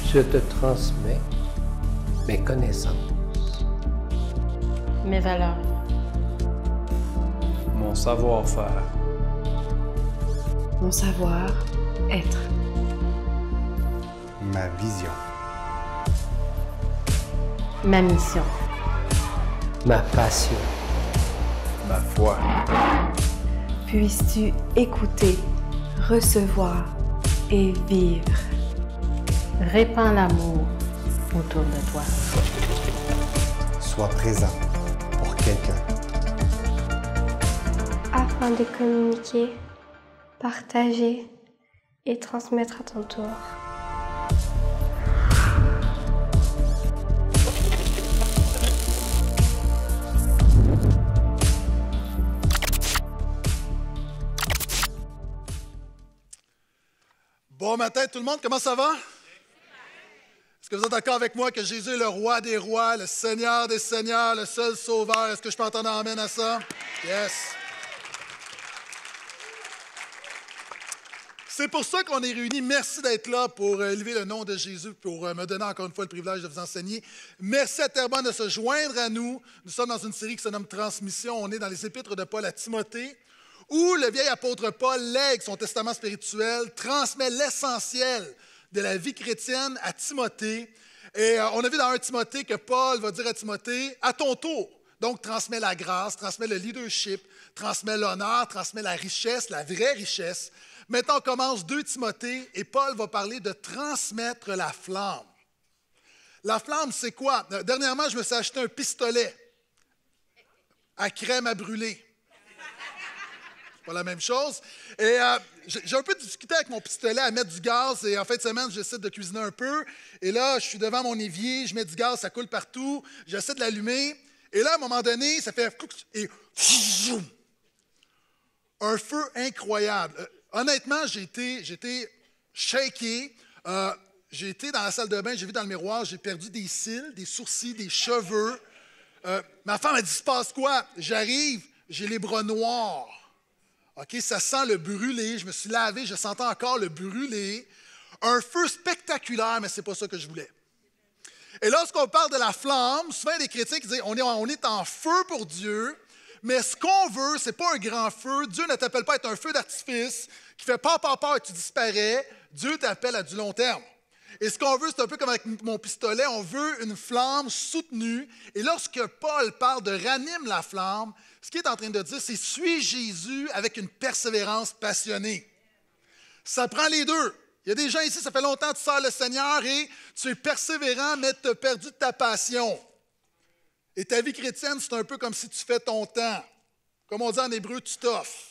Je te transmets mes connaissances, mes valeurs, mon savoir-faire, mon savoir-être, ma vision, ma mission, ma passion. ma foi. Puisses-tu écouter, recevoir et vivre. répands l'amour autour de toi. sois présent pour quelqu'un. Afin de communiquer, partager et transmettre à ton tour. Bon matin tout le monde, comment ça va? Est-ce que vous êtes d'accord avec moi que Jésus est le roi des rois, le Seigneur des seigneurs, le seul sauveur? Est-ce que je peux entendre un amen à ça? Yes! C'est pour ça qu'on est réunis. Merci d'être là pour élever le nom de Jésus, pour me donner encore une fois le privilège de vous enseigner. Merci à Terrebonne de se joindre à nous. Nous sommes dans une série qui se nomme Transmission. On est dans les épîtres de Paul à Timothée, où le vieil apôtre Paul lègue son testament spirituel, transmet l'essentiel de la vie chrétienne à Timothée. Et on a vu dans 1 Timothée que Paul va dire à Timothée, à ton tour, donc transmet la grâce, transmet le leadership, transmet l'honneur, transmet la richesse, la vraie richesse. Maintenant, on commence 2 Timothée et Paul va parler de transmettre la flamme. La flamme, c'est quoi? Dernièrement, je me suis acheté un pistolet à crème à brûler. Pas la même chose. Et j'ai un peu discuté avec mon pistolet à mettre du gaz. Et en fin de semaine, j'essaie de cuisiner un peu. Et là, je suis devant mon évier, je mets du gaz, ça coule partout. J'essaie de l'allumer. Et là, à un moment donné, ça fait... Et... un feu incroyable. Honnêtement, j'ai été shaké. J'ai été dans la salle de bain, j'ai vu dans le miroir, j'ai perdu des cils, des sourcils, des cheveux. Ma femme a dit, il se passe quoi? J'arrive, j'ai les bras noirs. OK, ça sent le brûlé. Je me suis lavé, je sentais encore le brûlé. Un feu spectaculaire, mais ce n'est pas ça que je voulais. Et lorsqu'on parle de la flamme, souvent il y a des chrétiens qui disent on est en feu pour Dieu, mais ce qu'on veut, ce n'est pas un grand feu. Dieu ne t'appelle pas à être un feu d'artifice qui fait peur et tu disparais. Dieu t'appelle à du long terme. Et ce qu'on veut, c'est un peu comme avec mon pistolet, on veut une flamme soutenue. Et lorsque Paul parle de ranime la flamme, ce qu'il est en train de dire, c'est suis Jésus avec une persévérance passionnée. Ça prend les deux. Il y a des gens ici, ça fait longtemps que tu sers le Seigneur et tu es persévérant, mais tu as perdu de ta passion. Et ta vie chrétienne, c'est un peu comme si tu fais ton temps. Comme on dit en hébreu, tu t'offres.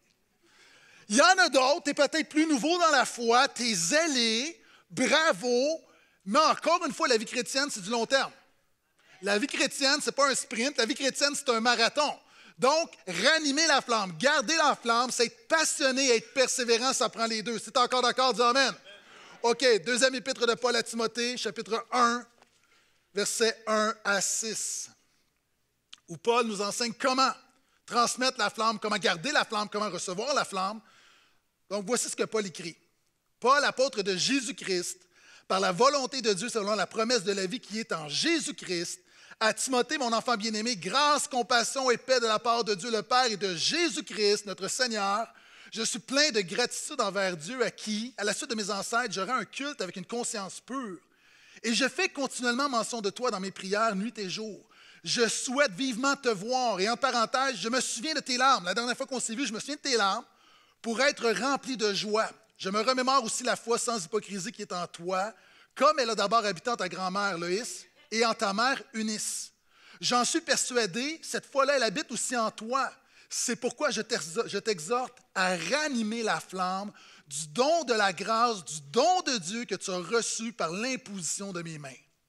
Il y en a d'autres, tu es peut-être plus nouveau dans la foi, tu es zélé, bravo, mais encore une fois, la vie chrétienne, c'est du long terme. La vie chrétienne, ce n'est pas un sprint, la vie chrétienne, c'est un marathon. Donc, ranimer la flamme, garder la flamme, c'est être passionné, être persévérant, ça prend les deux. Si tu es encore d'accord, dis amen. OK, deuxième épître de Paul à Timothée, chapitre 1, versets 1 à 6, où Paul nous enseigne comment transmettre la flamme, comment garder la flamme, comment recevoir la flamme. Donc, voici ce que Paul écrit. Paul, apôtre de Jésus-Christ, par la volonté de Dieu selon la promesse de la vie qui est en Jésus-Christ, à Timothée, mon enfant bien-aimé, grâce, compassion et paix de la part de Dieu le Père et de Jésus-Christ, notre Seigneur, je suis plein de gratitude envers Dieu à qui, à la suite de mes ancêtres, j'aurai un culte avec une conscience pure. Et je fais continuellement mention de toi dans mes prières, nuit et jour. Je souhaite vivement te voir. Et en parenthèse, je me souviens de tes larmes. La dernière fois qu'on s'est vu, je me souviens de tes larmes pour être rempli de joie. Je me remémore aussi la foi sans hypocrisie qui est en toi, comme elle a d'abord habité en ta grand-mère Loïs et en ta mère Eunice. J'en suis persuadé, cette foi-là, elle habite aussi en toi. C'est pourquoi je t'exhorte à ranimer la flamme du don de la grâce, du don de Dieu que tu as reçu par l'imposition de mes mains.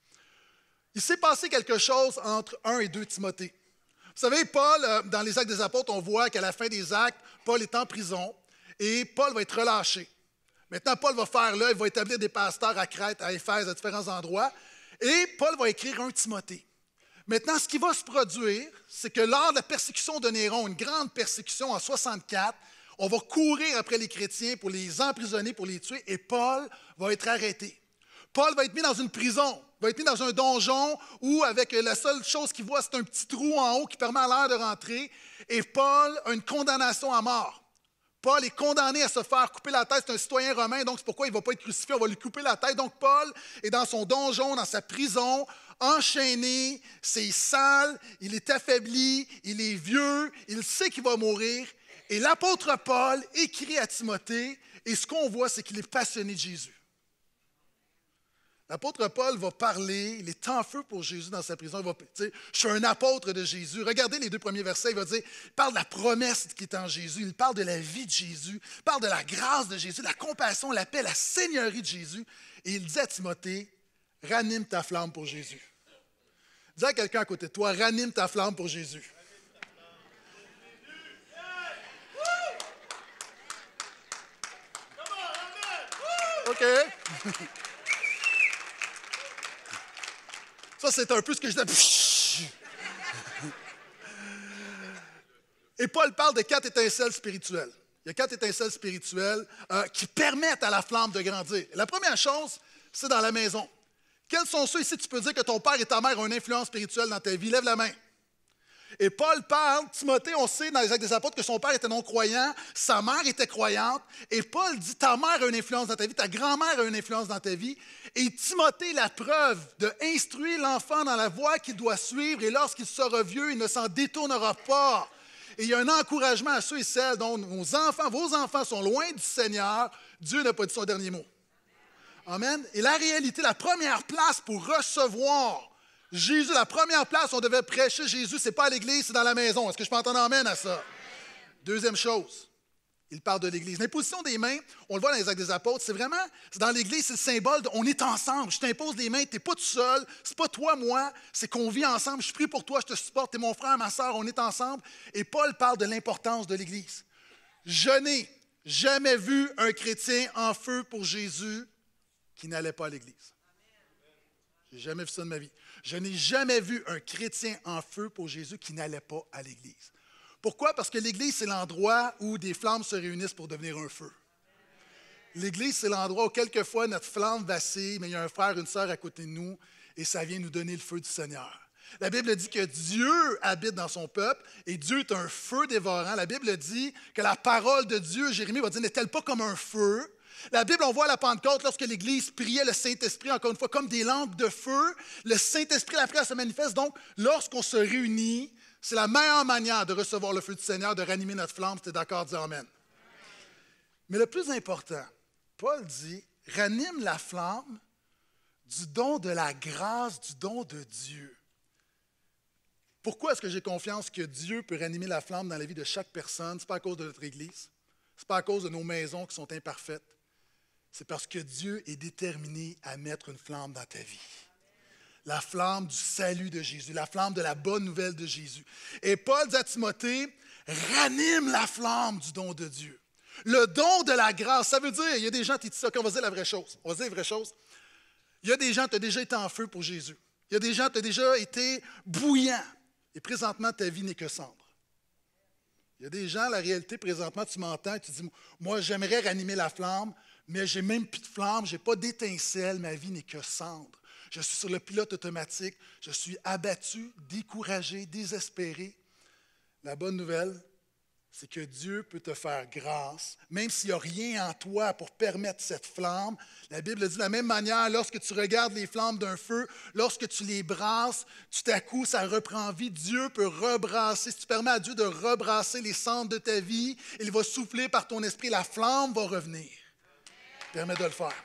Il s'est passé quelque chose entre 1 et 2 Timothée. Vous savez, Paul, dans les Actes des Apôtres, on voit qu'à la fin des Actes, Paul est en prison et Paul va être relâché. Maintenant, Paul va faire là, il va établir des pasteurs à Crète, à Éphèse, à différents endroits. Et Paul va écrire 1 Timothée. Maintenant, ce qui va se produire, c'est que lors de la persécution de Néron, une grande persécution en 64, on va courir après les chrétiens pour les emprisonner, pour les tuer, et Paul va être arrêté. Paul va être mis dans une prison, va être mis dans un donjon où, avec la seule chose qu'il voit, c'est un petit trou en haut qui permet à l'air de rentrer. Et Paul a une condamnation à mort. Paul est condamné à se faire couper la tête. C'est un citoyen romain, donc c'est pourquoi il ne va pas être crucifié, on va lui couper la tête. Donc Paul est dans son donjon, dans sa prison, enchaîné, c'est sale, il est affaibli, il est vieux, il sait qu'il va mourir. Et l'apôtre Paul écrit à Timothée, et ce qu'on voit, c'est qu'il est passionné de Jésus. L'apôtre Paul va parler, il est en feu pour Jésus dans sa prison. Il va dire, je suis un apôtre de Jésus. Regardez les 2 premiers versets, il va dire, il parle de la promesse qui est en Jésus, il parle de la vie de Jésus, il parle de la grâce de Jésus, de la compassion, la paix, la seigneurie de Jésus. Et il dit à Timothée, ranime ta flamme pour Jésus. Dis à quelqu'un à côté de toi, ranime ta flamme pour Jésus. OK. Ça, c'est un peu ce que je dis. Et Paul parle de 4 étincelles spirituelles. Il y a 4 étincelles spirituelles qui permettent à la flamme de grandir. La première chose, c'est dans la maison. Quels sont ceux ici, tu peux dire que ton père et ta mère ont une influence spirituelle dans ta vie? Lève la main. Et Paul parle, Timothée, on sait dans les Actes des Apôtres que son père était non-croyant, sa mère était croyante, et Paul dit, ta mère a une influence dans ta vie, ta grand-mère a une influence dans ta vie, et Timothée, la preuve de instruire l'enfant dans la voie qu'il doit suivre, et lorsqu'il sera vieux, il ne s'en détournera pas. Et il y a un encouragement à ceux et celles dont vos enfants sont loin du Seigneur, Dieu n'a pas dit son dernier mot. Amen. Et la réalité, la première place pour recevoir Jésus, la première place où on devait prêcher Jésus, ce n'est pas à l'église, c'est dans la maison. Est-ce que je peux entendre amène à ça? Deuxième chose, il parle de l'église. L'imposition des mains, on le voit dans les Actes des Apôtres, c'est dans l'église, c'est le symbole de, on est ensemble. Je t'impose des mains, tu n'es pas tout seul, c'est pas toi, moi, c'est qu'on vit ensemble. Je prie pour toi, je te supporte, tu es mon frère, ma soeur, on est ensemble. Et Paul parle de l'importance de l'église. Je n'ai jamais vu un chrétien en feu pour Jésus qui n'allait pas à l'église. Je n'ai jamais vu ça de ma vie. Je n'ai jamais vu un chrétien en feu pour Jésus qui n'allait pas à l'Église. Pourquoi? Parce que l'Église, c'est l'endroit où des flammes se réunissent pour devenir un feu. L'Église, c'est l'endroit où quelquefois notre flamme vacille, mais il y a un frère, une sœur à côté de nous, et ça vient nous donner le feu du Seigneur. La Bible dit que Dieu habite dans son peuple, et Dieu est un feu dévorant. La Bible dit que la parole de Dieu, Jérémie va dire, n'est-elle pas comme un feu? La Bible, on voit à la Pentecôte, lorsque l'Église priait le Saint-Esprit, encore une fois, comme des lampes de feu, le Saint-Esprit, la prière se manifeste. Donc, lorsqu'on se réunit, c'est la meilleure manière de recevoir le feu du Seigneur, de ranimer notre flamme. Tu es d'accord? Dis Amen. Mais le plus important, Paul dit, ranime la flamme du don de la grâce, du don de Dieu. Pourquoi est-ce que j'ai confiance que Dieu peut ranimer la flamme dans la vie de chaque personne? Ce n'est pas à cause de notre Église. Ce n'est pas à cause de nos maisons qui sont imparfaites. C'est parce que Dieu est déterminé à mettre une flamme dans ta vie. La flamme du salut de Jésus, la flamme de la bonne nouvelle de Jésus. Et Paul dit à Timothée, ranime la flamme du don de Dieu. Le don de la grâce, ça veut dire, il y a des gens qui disent ça, on va dire la vraie chose. On va dire la vraie chose. Il y a des gens qui ont déjà été en feu pour Jésus. Il y a des gens qui ont déjà été bouillants. Et présentement, ta vie n'est que cendre. Il y a des gens, la réalité, présentement, tu m'entends et tu dis, moi, j'aimerais ranimer la flamme, mais je n'ai même plus de flamme, je n'ai pas d'étincelle, ma vie n'est que cendre. Je suis sur le pilote automatique, je suis abattu, découragé, désespéré. La bonne nouvelle, c'est que Dieu peut te faire grâce, même s'il n'y a rien en toi pour permettre cette flamme. La Bible dit de la même manière, lorsque tu regardes les flammes d'un feu, lorsque tu les brasses, tout à coup, ça reprend vie. Dieu peut rebrasser. Si tu permets à Dieu de rebrasser les cendres de ta vie, il va souffler par ton esprit, la flamme va revenir. Permets de le faire.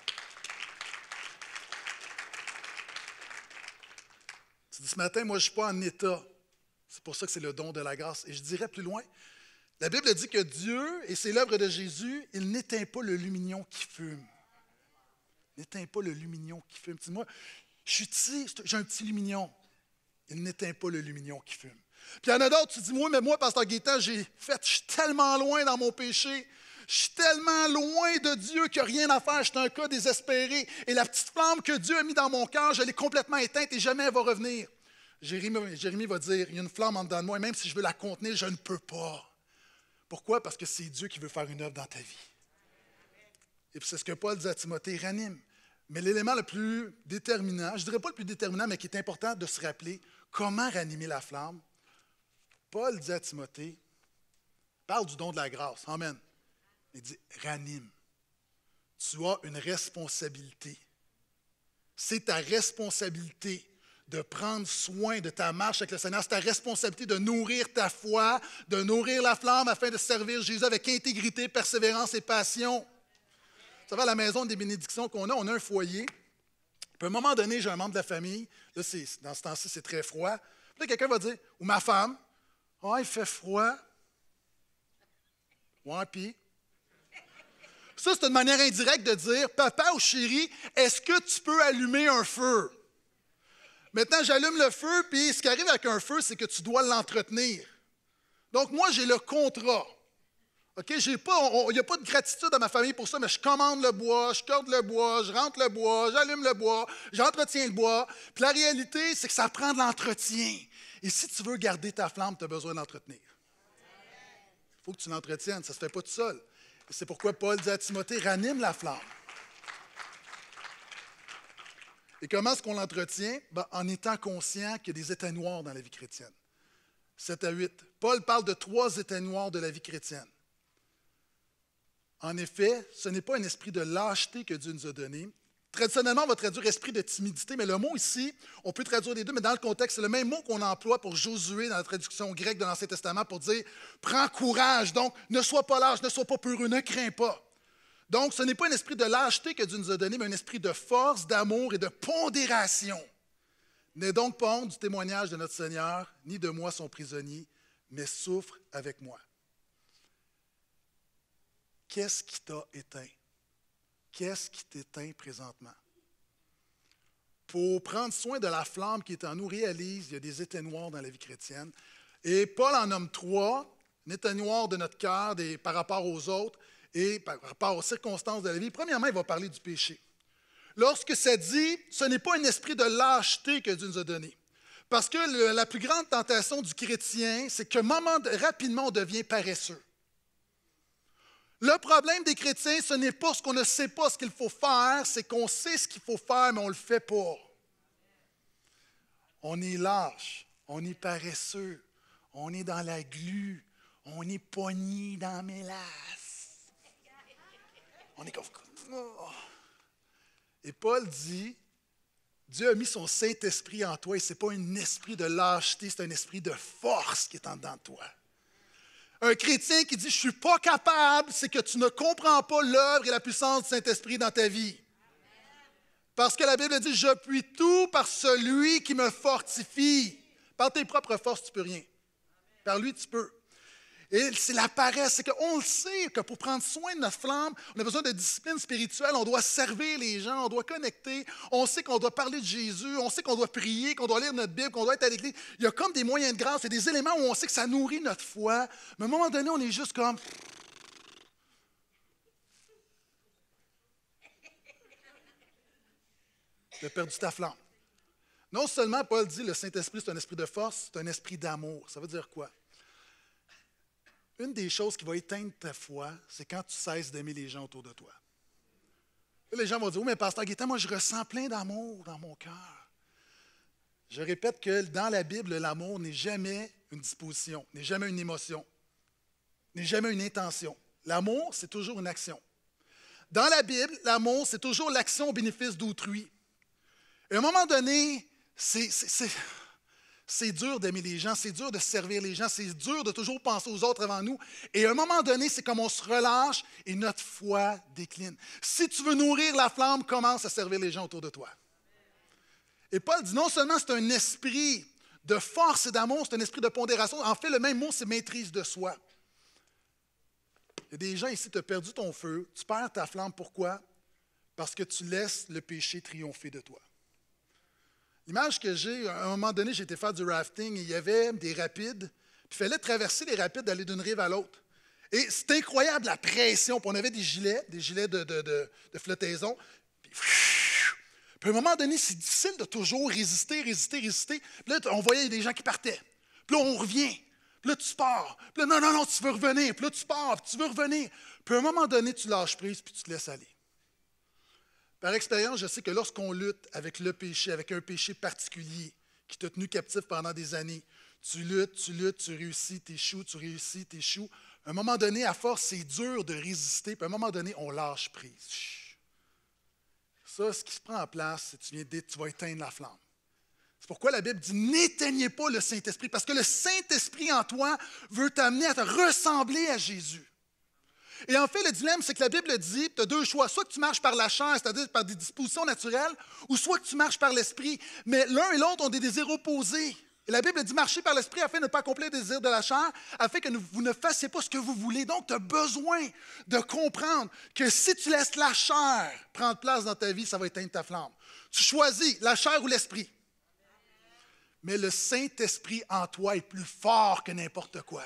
Tu dis ce matin, moi je ne suis pas en état. C'est pour ça que c'est le don de la grâce. Et je dirais plus loin, la Bible dit que Dieu, et c'est l'œuvre de Jésus, il n'éteint pas le lumignon qui fume. Il n'éteint pas le lumignon qui fume. Dis-moi, j'ai un petit lumignon. Il n'éteint pas le lumignon qui fume. Puis il y en a d'autres, tu dis, mais moi, Pasteur Gaétan, je suis tellement loin dans mon péché. Je suis tellement loin de Dieu qu'il n'y a rien à faire. Je suis un cas désespéré. Et la petite flamme que Dieu a mise dans mon cœur, je l'ai complètement éteinte et jamais elle va revenir. Jérémie va dire, il y a une flamme en dedans de moi et même si je veux la contenir, je ne peux pas. Pourquoi? Parce que c'est Dieu qui veut faire une œuvre dans ta vie. Et puis c'est ce que Paul dit à Timothée, ranime. Mais l'élément le plus déterminant, je ne dirais pas le plus déterminant, mais qui est important de se rappeler, comment ranimer la flamme. Paul dit à Timothée, parle du don de la grâce. Amen. Il dit, ranime. Tu as une responsabilité. C'est ta responsabilité de prendre soin de ta marche avec le Seigneur. C'est ta responsabilité de nourrir ta foi, de nourrir la flamme afin de servir Jésus avec intégrité, persévérance et passion. Vous savez, à la maison des bénédictions qu'on a, on a un foyer. Puis à un moment donné, j'ai un membre de la famille. Là, dans ce temps-ci, c'est très froid. Puis là, quelqu'un va dire, ou ma femme, « Ah, il fait froid. » Ouais, puis... Ça, c'est une manière indirecte de dire, « Papa ou chérie, est-ce que tu peux allumer un feu? » Maintenant, j'allume le feu, puis ce qui arrive avec un feu, c'est que tu dois l'entretenir. Donc, moi, j'ai le contrat. OK? Il n'y a pas de gratitude à ma famille pour ça, mais je commande le bois, je corde le bois, je rentre le bois, j'allume le bois, j'entretiens le bois. Puis la réalité, c'est que ça prend de l'entretien. Et si tu veux garder ta flamme, tu as besoin d'entretenir. Il faut que tu l'entretiennes, ça ne se fait pas tout seul. Et c'est pourquoi Paul dit à Timothée, ranime la flamme. Et comment est-ce qu'on l'entretient? En étant conscient qu'il y a des états noirs dans la vie chrétienne. 7 à 8. Paul parle de 3 états noirs de la vie chrétienne. En effet, ce n'est pas un esprit de lâcheté que Dieu nous a donné. Traditionnellement, on va traduire esprit de timidité, mais le mot ici, on peut traduire les deux, mais dans le contexte, c'est le même mot qu'on emploie pour Josué dans la traduction grecque de l'Ancien Testament pour dire « Prends courage, donc ne sois pas lâche, ne sois pas peureux, ne crains pas. » Donc, ce n'est pas un esprit de lâcheté que Dieu nous a donné, mais un esprit de force, d'amour et de pondération. N'aie donc pas honte du témoignage de notre Seigneur, ni de moi son prisonnier, mais souffre avec moi. Qu'est-ce qui t'a éteint? Qu'est-ce qui t'éteint présentement? Pour prendre soin de la flamme qui est en nous, réalise qu'il y a des états noirs dans la vie chrétienne. Et Paul en nomme 3, un état noir de notre cœur par rapport aux autres, et par rapport aux circonstances de la vie. Premièrement, il va parler du péché. Lorsque ça dit, ce n'est pas un esprit de lâcheté que Dieu nous a donné. Parce que la plus grande tentation du chrétien, c'est que rapidement, on devient paresseux. Le problème des chrétiens, ce n'est pas ce qu'on ne sait pas ce qu'il faut faire, c'est qu'on sait ce qu'il faut faire, mais on ne le fait pas. On est lâche, on est paresseux, on est dans la glu, on est pogné dans la mélasse. On est comme... Et Paul dit, Dieu a mis son Saint-Esprit en toi et ce n'est pas un esprit de lâcheté, c'est un esprit de force qui est en dedans de toi. Un chrétien qui dit « je ne suis pas capable », c'est que tu ne comprends pas l'œuvre et la puissance du Saint-Esprit dans ta vie. Parce que la Bible dit « je puis tout par celui qui me fortifie ». Par tes propres forces, tu ne peux rien. Par lui, tu peux. Et c'est la paresse, c'est qu'on le sait que pour prendre soin de notre flamme, on a besoin de discipline spirituelle, on doit servir les gens, on doit connecter, on sait qu'on doit parler de Jésus, on sait qu'on doit prier, qu'on doit lire notre Bible, qu'on doit être à l'Église. Il y a comme des moyens de grâce, il y a des éléments où on sait que ça nourrit notre foi, mais à un moment donné, on est juste comme... Tu as perdu ta flamme. Non seulement, Paul dit, le Saint-Esprit, c'est un esprit de force, c'est un esprit d'amour. Ça veut dire quoi? Une des choses qui va éteindre ta foi, c'est quand tu cesses d'aimer les gens autour de toi. Là, les gens vont dire, oui, mais pasteur Gaétan, moi, je ressens plein d'amour dans mon cœur. Je répète que dans la Bible, l'amour n'est jamais une disposition, n'est jamais une émotion, n'est jamais une intention. L'amour, c'est toujours une action. Dans la Bible, l'amour, c'est toujours l'action au bénéfice d'autrui. Et à un moment donné, c'est dur d'aimer les gens, c'est dur de servir les gens, c'est dur de toujours penser aux autres avant nous. Et à un moment donné, c'est comme on se relâche et notre foi décline. Si tu veux nourrir la flamme, commence à servir les gens autour de toi. Et Paul dit non seulement c'est un esprit de force et d'amour, c'est un esprit de pondération. En fait, le même mot, c'est maîtrise de soi. Il y a des gens ici, tu as perdu ton feu, tu perds ta flamme. Pourquoi? Parce que tu laisses le péché triompher de toi. L'image que j'ai, à un moment donné, j'ai été faire du rafting et il y avait des rapides, puis il fallait traverser les rapides, d'aller d'une rive à l'autre. Et c'était incroyable la pression. Puis on avait des gilets de flottaison. Puis à un moment donné, c'est difficile de toujours résister. Puis là, on voyait des gens qui partaient. Puis là, on revient. Puis là, tu pars. Puis là, non, tu veux revenir. Puis là, tu pars, puis tu veux revenir. Puis à un moment donné, tu lâches prise, puis tu te laisses aller. Par expérience, je sais que lorsqu'on lutte avec le péché, avec un péché particulier qui t'a tenu captif pendant des années, tu luttes, tu réussis, tu échoues, tu réussis, tu échoues. À un moment donné, à force, c'est dur de résister, puis à un moment donné, on lâche prise. Ça, ce qui se prend en place, c'est que tu vas éteindre la flamme. C'est pourquoi la Bible dit « N'éteignez pas le Saint-Esprit », parce que le Saint-Esprit en toi veut t'amener à te ressembler à Jésus. Et en fait, le dilemme, c'est que la Bible dit, tu as deux choix, soit que tu marches par la chair, c'est-à-dire par des dispositions naturelles, ou soit que tu marches par l'Esprit. Mais l'un et l'autre ont des désirs opposés. Et la Bible dit, marchez par l'Esprit afin de ne pas accomplir les désirs de la chair, afin que vous ne fassiez pas ce que vous voulez. Donc, tu as besoin de comprendre que si tu laisses la chair prendre place dans ta vie, ça va éteindre ta flamme. Tu choisis la chair ou l'Esprit. Mais le Saint-Esprit en toi est plus fort que n'importe quoi.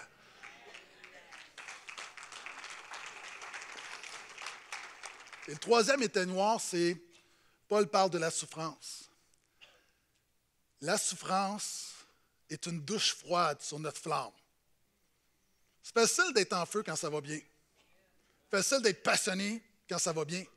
Et le troisième éteignoir, c'est, Paul parle de la souffrance. La souffrance est une douche froide sur notre flamme. C'est facile d'être en feu quand ça va bien. C'est facile d'être passionné quand ça va bien.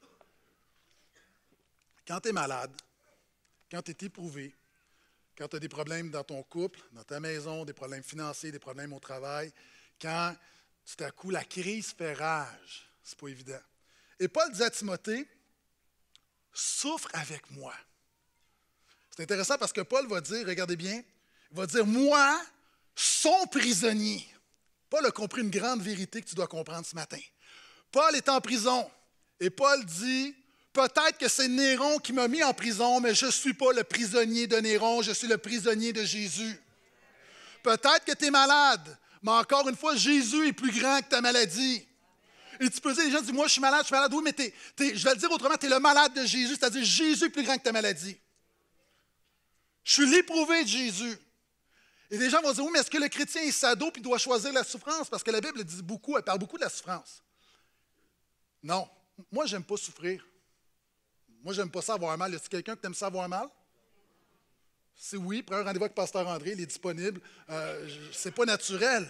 Quand tu es malade, quand tu es éprouvé, quand tu as des problèmes dans ton couple, dans ta maison, des problèmes financiers, des problèmes au travail, quand tout à coup la crise fait rage, c'est pas évident. Et Paul dit à Timothée, « Souffre avec moi. » C'est intéressant parce que Paul va dire, regardez bien, il va dire, « Moi, son prisonnier. » Paul a compris une grande vérité que tu dois comprendre ce matin. Paul est en prison et Paul dit, « Peut-être que c'est Néron qui m'a mis en prison, mais je ne suis pas le prisonnier de Néron, je suis le prisonnier de Jésus. Peut-être que tu es malade, mais encore une fois, Jésus est plus grand que ta maladie. » Et tu peux dire, les gens disent, moi je suis malade. Oui, mais je vais le dire autrement, tu es le malade de Jésus, c'est-à-dire Jésus est plus grand que ta maladie. Je suis l'éprouvé de Jésus. Et les gens vont dire, oui, mais est-ce que le chrétien est sado et doit choisir la souffrance? Parce que la Bible dit beaucoup, elle parle beaucoup de la souffrance. Non, moi je n'aime pas souffrir. Moi je n'aime pas ça avoir mal. Y a-t-il quelqu'un qui aime ça avoir mal? Si oui, prends un rendez-vous avec Pasteur André, il est disponible. C'est pas naturel.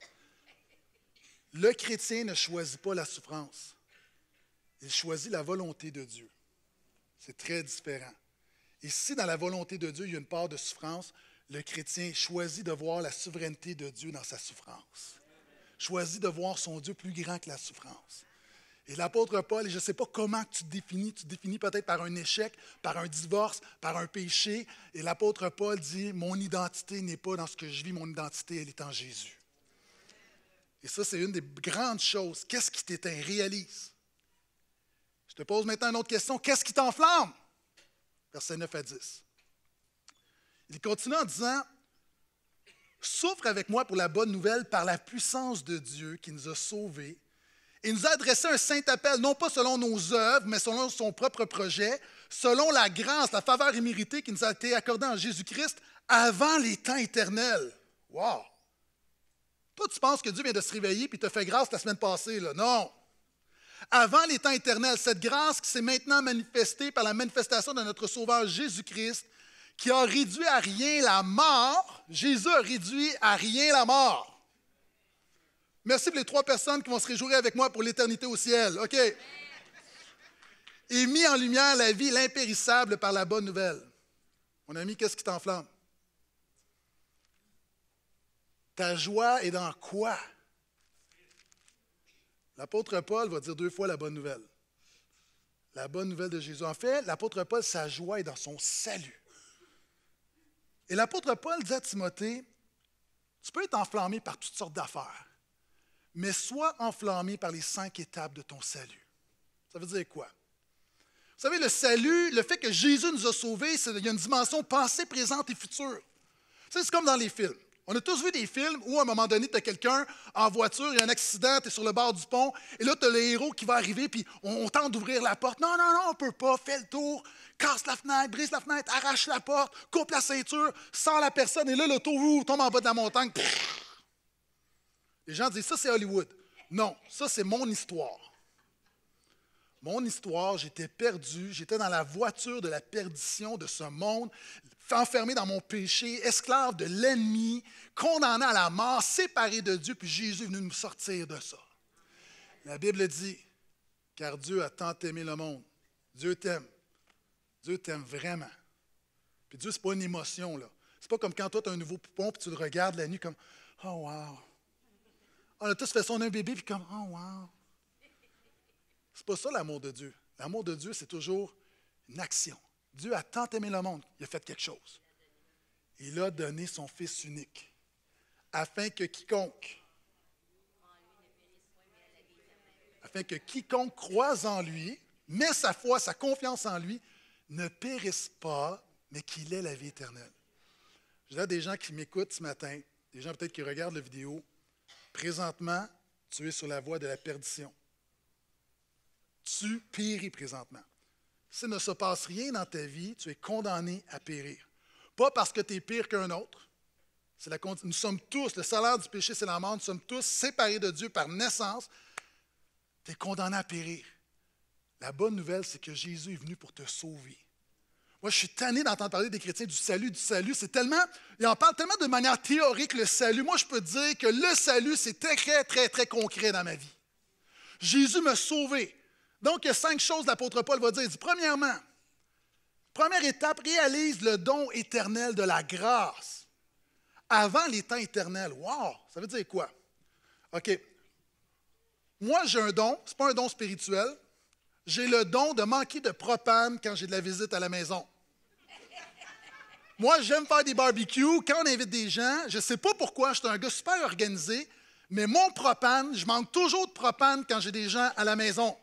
Le chrétien ne choisit pas la souffrance. Il choisit la volonté de Dieu. C'est très différent. Et si dans la volonté de Dieu, il y a une part de souffrance, le chrétien choisit de voir la souveraineté de Dieu dans sa souffrance. Choisit de voir son Dieu plus grand que la souffrance. Et l'apôtre Paul, et je ne sais pas comment tu te définis peut-être par un échec, par un divorce, par un péché. Et l'apôtre Paul dit, mon identité n'est pas dans ce que je vis, mon identité, elle est en Jésus. Et ça, c'est une des grandes choses. Qu'est-ce qui t'éteint? Réalise. Je te pose maintenant une autre question. Qu'est-ce qui t'enflamme? Versets 9 à 10. Il continue en disant, « Souffre avec moi pour la bonne nouvelle par la puissance de Dieu qui nous a sauvés et nous a adressé un saint appel, non pas selon nos œuvres, mais selon son propre projet, selon la grâce, la faveur imméritée qui nous a été accordée en Jésus-Christ avant les temps éternels. » Wow! Toi, tu penses que Dieu vient de se réveiller et te fait grâce la semaine passée, là. Non! Avant les temps éternels, cette grâce qui s'est maintenant manifestée par la manifestation de notre Sauveur Jésus-Christ, qui a réduit à rien la mort, Jésus a réduit à rien la mort. Merci pour les 3 personnes qui vont se réjouir avec moi pour l'éternité au ciel. OK. Et mis en lumière la vie, l'impérissable par la bonne nouvelle. Mon ami, qu'est-ce qui t'enflamme? Ta joie est dans quoi? L'apôtre Paul va dire 2 fois la bonne nouvelle. La bonne nouvelle de Jésus. En fait, l'apôtre Paul, sa joie est dans son salut. Et l'apôtre Paul dit à Timothée, tu peux être enflammé par toutes sortes d'affaires, mais sois enflammé par les 5 étapes de ton salut. Ça veut dire quoi? Vous savez, le salut, le fait que Jésus nous a sauvés, il y a une dimension passée, présente et future. C'est comme dans les films. On a tous vu des films où, à un moment donné, tu as quelqu'un en voiture, il y a un accident, tu es sur le bord du pont, et là, tu as le héros qui va arriver, puis on tente d'ouvrir la porte. Non, on ne peut pas, fais le tour, casse la fenêtre, brise la fenêtre, arrache la porte, coupe la ceinture, sort la personne, et là, l'auto tombe en bas de la montagne. Les gens disent, ça, c'est Hollywood. Non, ça, c'est mon histoire. Mon histoire, j'étais perdu, j'étais dans la voiture de la perdition de ce monde, enfermé dans mon péché, esclave de l'ennemi, condamné à la mort, séparé de Dieu, puis Jésus est venu nous sortir de ça. La Bible dit, car Dieu a tant aimé le monde. Dieu t'aime. Dieu t'aime vraiment. Puis Dieu, ce n'est pas une émotion, là. C'est pas comme quand toi, tu as un nouveau poupon, puis tu le regardes la nuit comme « Oh, wow! » On a tous fait ça, on a un bébé, puis comme « Oh, wow! » C'est pas ça l'amour de Dieu. L'amour de Dieu, c'est toujours une action. Dieu a tant aimé le monde, il a fait quelque chose. Il a donné son Fils unique, afin que quiconque croise en lui, met sa foi, sa confiance en lui, ne périsse pas, mais qu'il ait la vie éternelle. J'ai là des gens qui m'écoutent ce matin, des gens peut-être qui regardent la vidéo. Présentement, tu es sur la voie de la perdition. Tu péris présentement. S'il ne se passe rien dans ta vie, tu es condamné à périr. Pas parce que tu es pire qu'un autre. Nous sommes tous, le salaire du péché, c'est la mort, nous sommes tous séparés de Dieu par naissance. Tu es condamné à périr. La bonne nouvelle, c'est que Jésus est venu pour te sauver. Moi, je suis tanné d'entendre parler des chrétiens du salut. C'est tellement, ils en parlent tellement de manière théorique, le salut. Moi, je peux te dire que le salut, c'est très, très, très concret dans ma vie. Jésus m'a sauvé. Donc, il y a 5 choses que l'apôtre Paul va dire. Il dit, premièrement, première étape, réalise le don éternel de la grâce avant les temps éternels. Wow! Ça veut dire quoi? OK. Moi, j'ai un don. Ce n'est pas un don spirituel. J'ai le don de manquer de propane quand j'ai de la visite à la maison. Moi, j'aime faire des barbecues. Quand on invite des gens, je ne sais pas pourquoi, je suis un gars super organisé, mais mon propane, je manque toujours de propane quand j'ai des gens à la maison.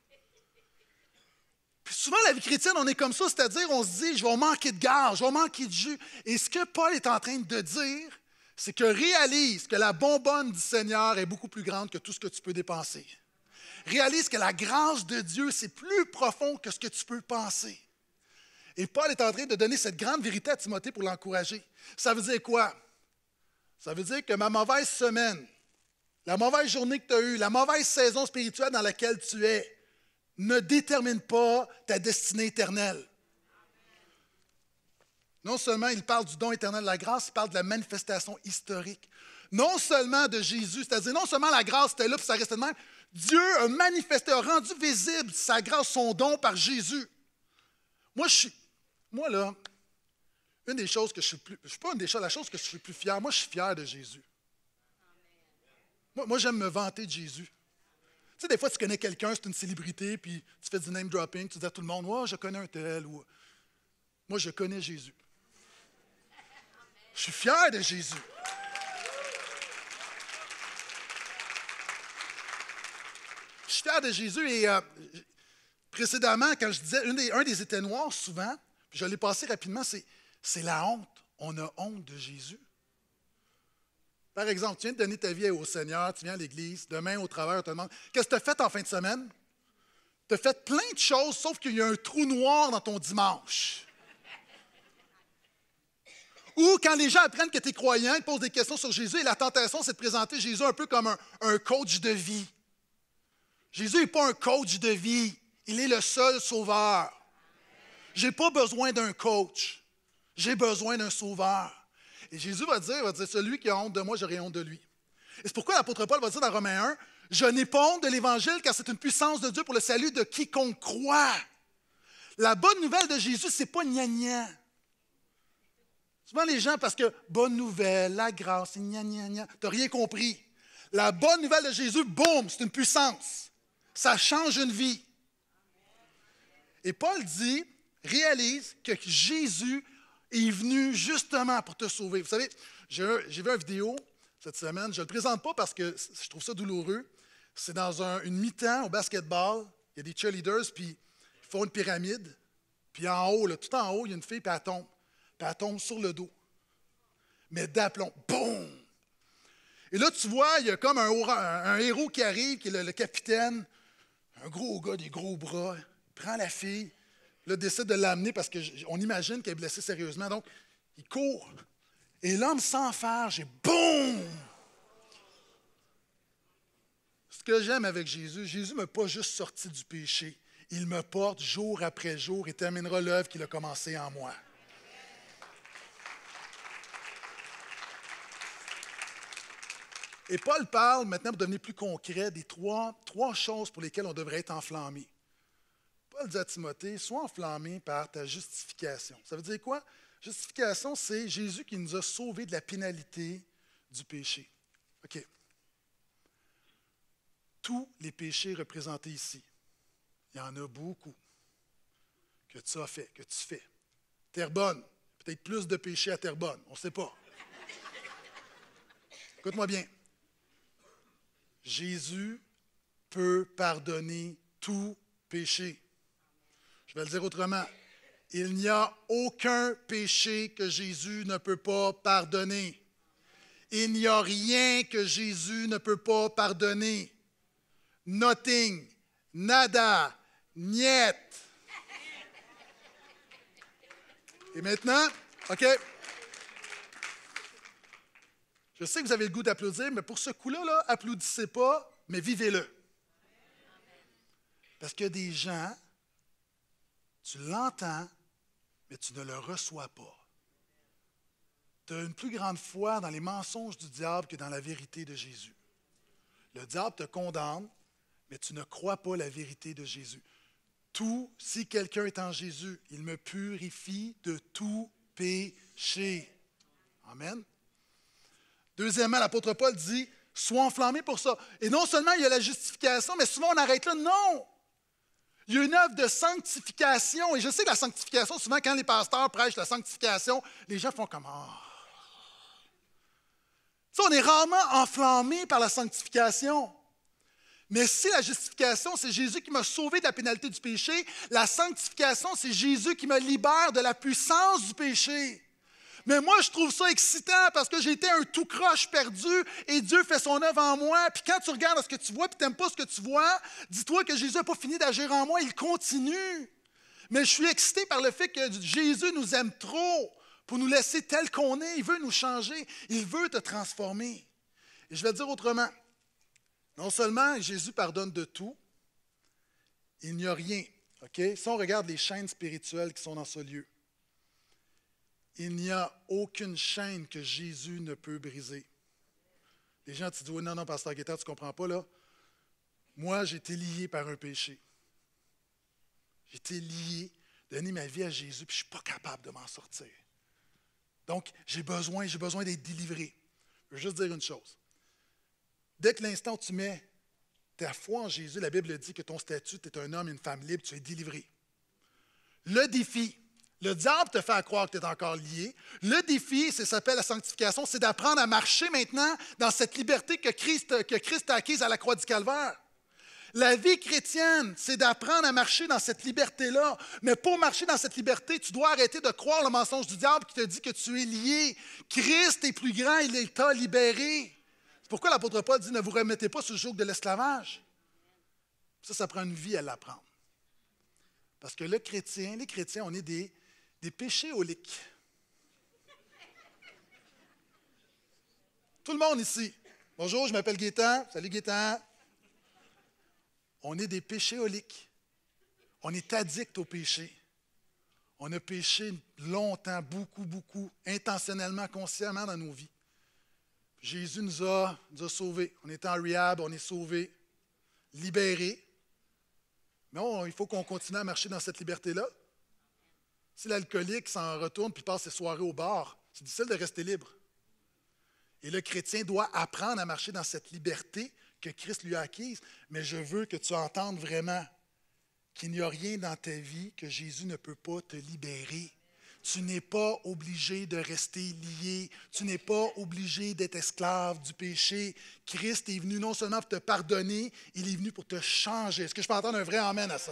Puis souvent, la vie chrétienne, on est comme ça, c'est-à-dire on se dit, je vais manquer de gaz, je vais manquer de jus. Et ce que Paul est en train de dire, c'est que réalise que la bonbonne du Seigneur est beaucoup plus grande que tout ce que tu peux dépenser. Réalise que la grâce de Dieu, c'est plus profond que ce que tu peux penser. Et Paul est en train de donner cette grande vérité à Timothée pour l'encourager. Ça veut dire quoi? Ça veut dire que ma mauvaise semaine, la mauvaise journée que tu as eue, la mauvaise saison spirituelle dans laquelle tu es, ne détermine pas ta destinée éternelle. Non seulement il parle du don éternel de la grâce, il parle de la manifestation historique. Non seulement de Jésus, c'est-à-dire non seulement la grâce était là puis ça restait de même, Dieu a manifesté, a rendu visible sa grâce, son don par Jésus. Moi là, une des choses que je suis plus, je suis pas une des choses, la chose que je suis plus fier, moi je suis fier de Jésus. Moi j'aime me vanter de Jésus. Tu sais, des fois tu connais quelqu'un, c'est une célébrité, puis tu fais du name dropping, tu dis à tout le monde, oh, je connais un tel, ou moi je connais Jésus. Je suis fier de Jésus. Je suis fier de Jésus et précédemment, quand je disais, un des étés noirs, souvent, puis je l'ai passé rapidement, c'est la honte. On a honte de Jésus. Par exemple, tu viens de donner ta vie au Seigneur, tu viens à l'église, demain au travail, on te demande, qu'est-ce que tu as fait en fin de semaine? Tu as fait plein de choses, sauf qu'il y a un trou noir dans ton dimanche. Ou quand les gens apprennent que tu es croyant, ils posent des questions sur Jésus et la tentation, c'est de présenter Jésus un peu comme un coach de vie. Jésus n'est pas un coach de vie. Il est le seul sauveur. Je n'ai pas besoin d'un coach. J'ai besoin d'un sauveur. Et Jésus va dire, celui qui a honte de moi, j'aurai honte de lui. Et c'est pourquoi l'apôtre Paul va dire dans Romains 1, je n'ai pas honte de l'Évangile car c'est une puissance de Dieu pour le salut de quiconque croit. La bonne nouvelle de Jésus, ce n'est pas gna-gna. Souvent les gens, parce que bonne nouvelle, la grâce, c'est gna-gna-gna, tu n'as rien compris. La bonne nouvelle de Jésus, boum, c'est une puissance. Ça change une vie. Et Paul dit, réalise que Jésus est venu justement pour te sauver. Vous savez, j'ai vu une vidéo cette semaine, je ne le présente pas parce que je trouve ça douloureux. C'est dans une mi-temps au basketball, il y a des cheerleaders, puis ils font une pyramide, puis en haut, là, tout en haut, il y a une fille, puis elle tombe. Puis elle tombe sur le dos. Mais d'aplomb, boum! Et là, tu vois, il y a comme un héros qui arrive, qui est le capitaine, un gros gars, des gros bras, il prend la fille, là, décide de l'amener parce qu'on imagine qu'elle est blessée sérieusement. Donc, il court. Et l'homme s'enfarge et boum! Ce que j'aime avec Jésus, Jésus ne m'a pas juste sorti du péché. Il me porte jour après jour et terminera l'œuvre qu'il a commencée en moi. Et Paul parle, maintenant pour devenir plus concret, des trois choses pour lesquelles on devrait être enflammé. Paul dit à Timothée, sois enflammé par ta justification. Ça veut dire quoi? Justification, c'est Jésus qui nous a sauvés de la pénalité du péché. OK. Tous les péchés représentés ici, il y en a beaucoup que tu as fait, que tu fais. Terrebonne, peut-être plus de péchés à Terrebonne, on ne sait pas. Écoute-moi bien. Jésus peut pardonner tout péché. Je vais le dire autrement. Il n'y a aucun péché que Jésus ne peut pas pardonner. Il n'y a rien que Jésus ne peut pas pardonner. Nothing, nada, niet. Et maintenant, OK. Je sais que vous avez le goût d'applaudir, mais pour ce coup-là, là, applaudissez pas, mais vivez-le. Parce qu'il y a des gens, tu l'entends, mais tu ne le reçois pas. Tu as une plus grande foi dans les mensonges du diable que dans la vérité de Jésus. Le diable te condamne, mais tu ne crois pas la vérité de Jésus. Tout, si quelqu'un est en Jésus, il me purifie de tout péché. Amen. Deuxièmement, l'apôtre Paul dit, sois enflammé pour ça. Et non seulement il y a la justification, mais souvent on arrête là. Non! Il y a une œuvre de sanctification. Et je sais que la sanctification, souvent quand les pasteurs prêchent la sanctification, les gens font comme « Ah! » Tu sais, on est rarement enflammé par la sanctification. Mais si la justification, c'est Jésus qui m'a sauvé de la pénalité du péché, la sanctification, c'est Jésus qui me libère de la puissance du péché. Mais moi, je trouve ça excitant parce que j'ai été un tout croche perdu et Dieu fait son œuvre en moi. Puis quand tu regardes ce que tu vois et tu n'aimes pas ce que tu vois, dis-toi que Jésus n'a pas fini d'agir en moi, il continue. Mais je suis excité par le fait que Jésus nous aime trop pour nous laisser tel qu'on est. Il veut nous changer, il veut te transformer. Et je vais le dire autrement. Non seulement Jésus pardonne de tout, il n'y a rien. Okay? Si on regarde les chaînes spirituelles qui sont dans ce lieu, il n'y a aucune chaîne que Jésus ne peut briser. Les gens te disent, oui, non, pasteur Guetta, tu ne comprends pas, là. Moi, j'ai été lié par un péché. J'ai été lié, donné ma vie à Jésus, puis je ne suis pas capable de m'en sortir. Donc, j'ai besoin d'être délivré. Je veux juste dire une chose. Dès que l'instant où tu mets ta foi en Jésus, la Bible dit que ton statut, tu es un homme et une femme libre, tu es délivré. Le défi, le diable te fait croire que tu es encore lié. Le défi, ça s'appelle la sanctification, c'est d'apprendre à marcher maintenant dans cette liberté que Christ a acquise à la croix du Calvaire. La vie chrétienne, c'est d'apprendre à marcher dans cette liberté-là. Mais pour marcher dans cette liberté, tu dois arrêter de croire le mensonge du diable qui te dit que tu es lié. Christ est plus grand, il t'a libéré. C'est pourquoi l'apôtre Paul dit, ne vous remettez pas sur le joug de l'esclavage. Ça prend une vie à l'apprendre. Parce que les chrétiens, on est des péchéoliques. Tout le monde ici. Bonjour, je m'appelle Gaétan. Salut Gaétan. On est des péchéoliques. On est addicts au péché. On a péché longtemps, beaucoup, intentionnellement, consciemment dans nos vies. Jésus nous a sauvés. On est en rehab, on est sauvés, libérés. Mais il faut qu'on continue à marcher dans cette liberté-là. Si l'alcoolique s'en retourne puis passe ses soirées au bar, c'est difficile de rester libre. Et le chrétien doit apprendre à marcher dans cette liberté que Christ lui a acquise. Mais je veux que tu entendes vraiment qu'il n'y a rien dans ta vie que Jésus ne peut pas te libérer. Tu n'es pas obligé de rester lié. Tu n'es pas obligé d'être esclave du péché. Christ est venu non seulement pour te pardonner, il est venu pour te changer. Est-ce que je peux entendre un vrai amen à ça?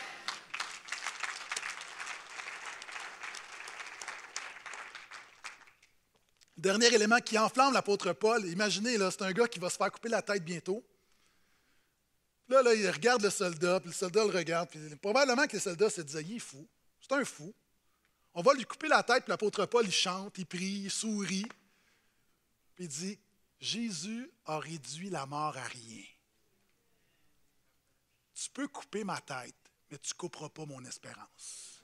Dernier élément qui enflamme l'apôtre Paul, imaginez, là, c'est un gars qui va se faire couper la tête bientôt. Là, il regarde le soldat, puis le soldat le regarde, puis probablement que le soldat se disait, il est fou, c'est un fou. On va lui couper la tête, puis l'apôtre Paul, il chante, il prie, il sourit, puis il dit, Jésus a réduit la mort à rien. Tu peux couper ma tête, mais tu ne couperas pas mon espérance.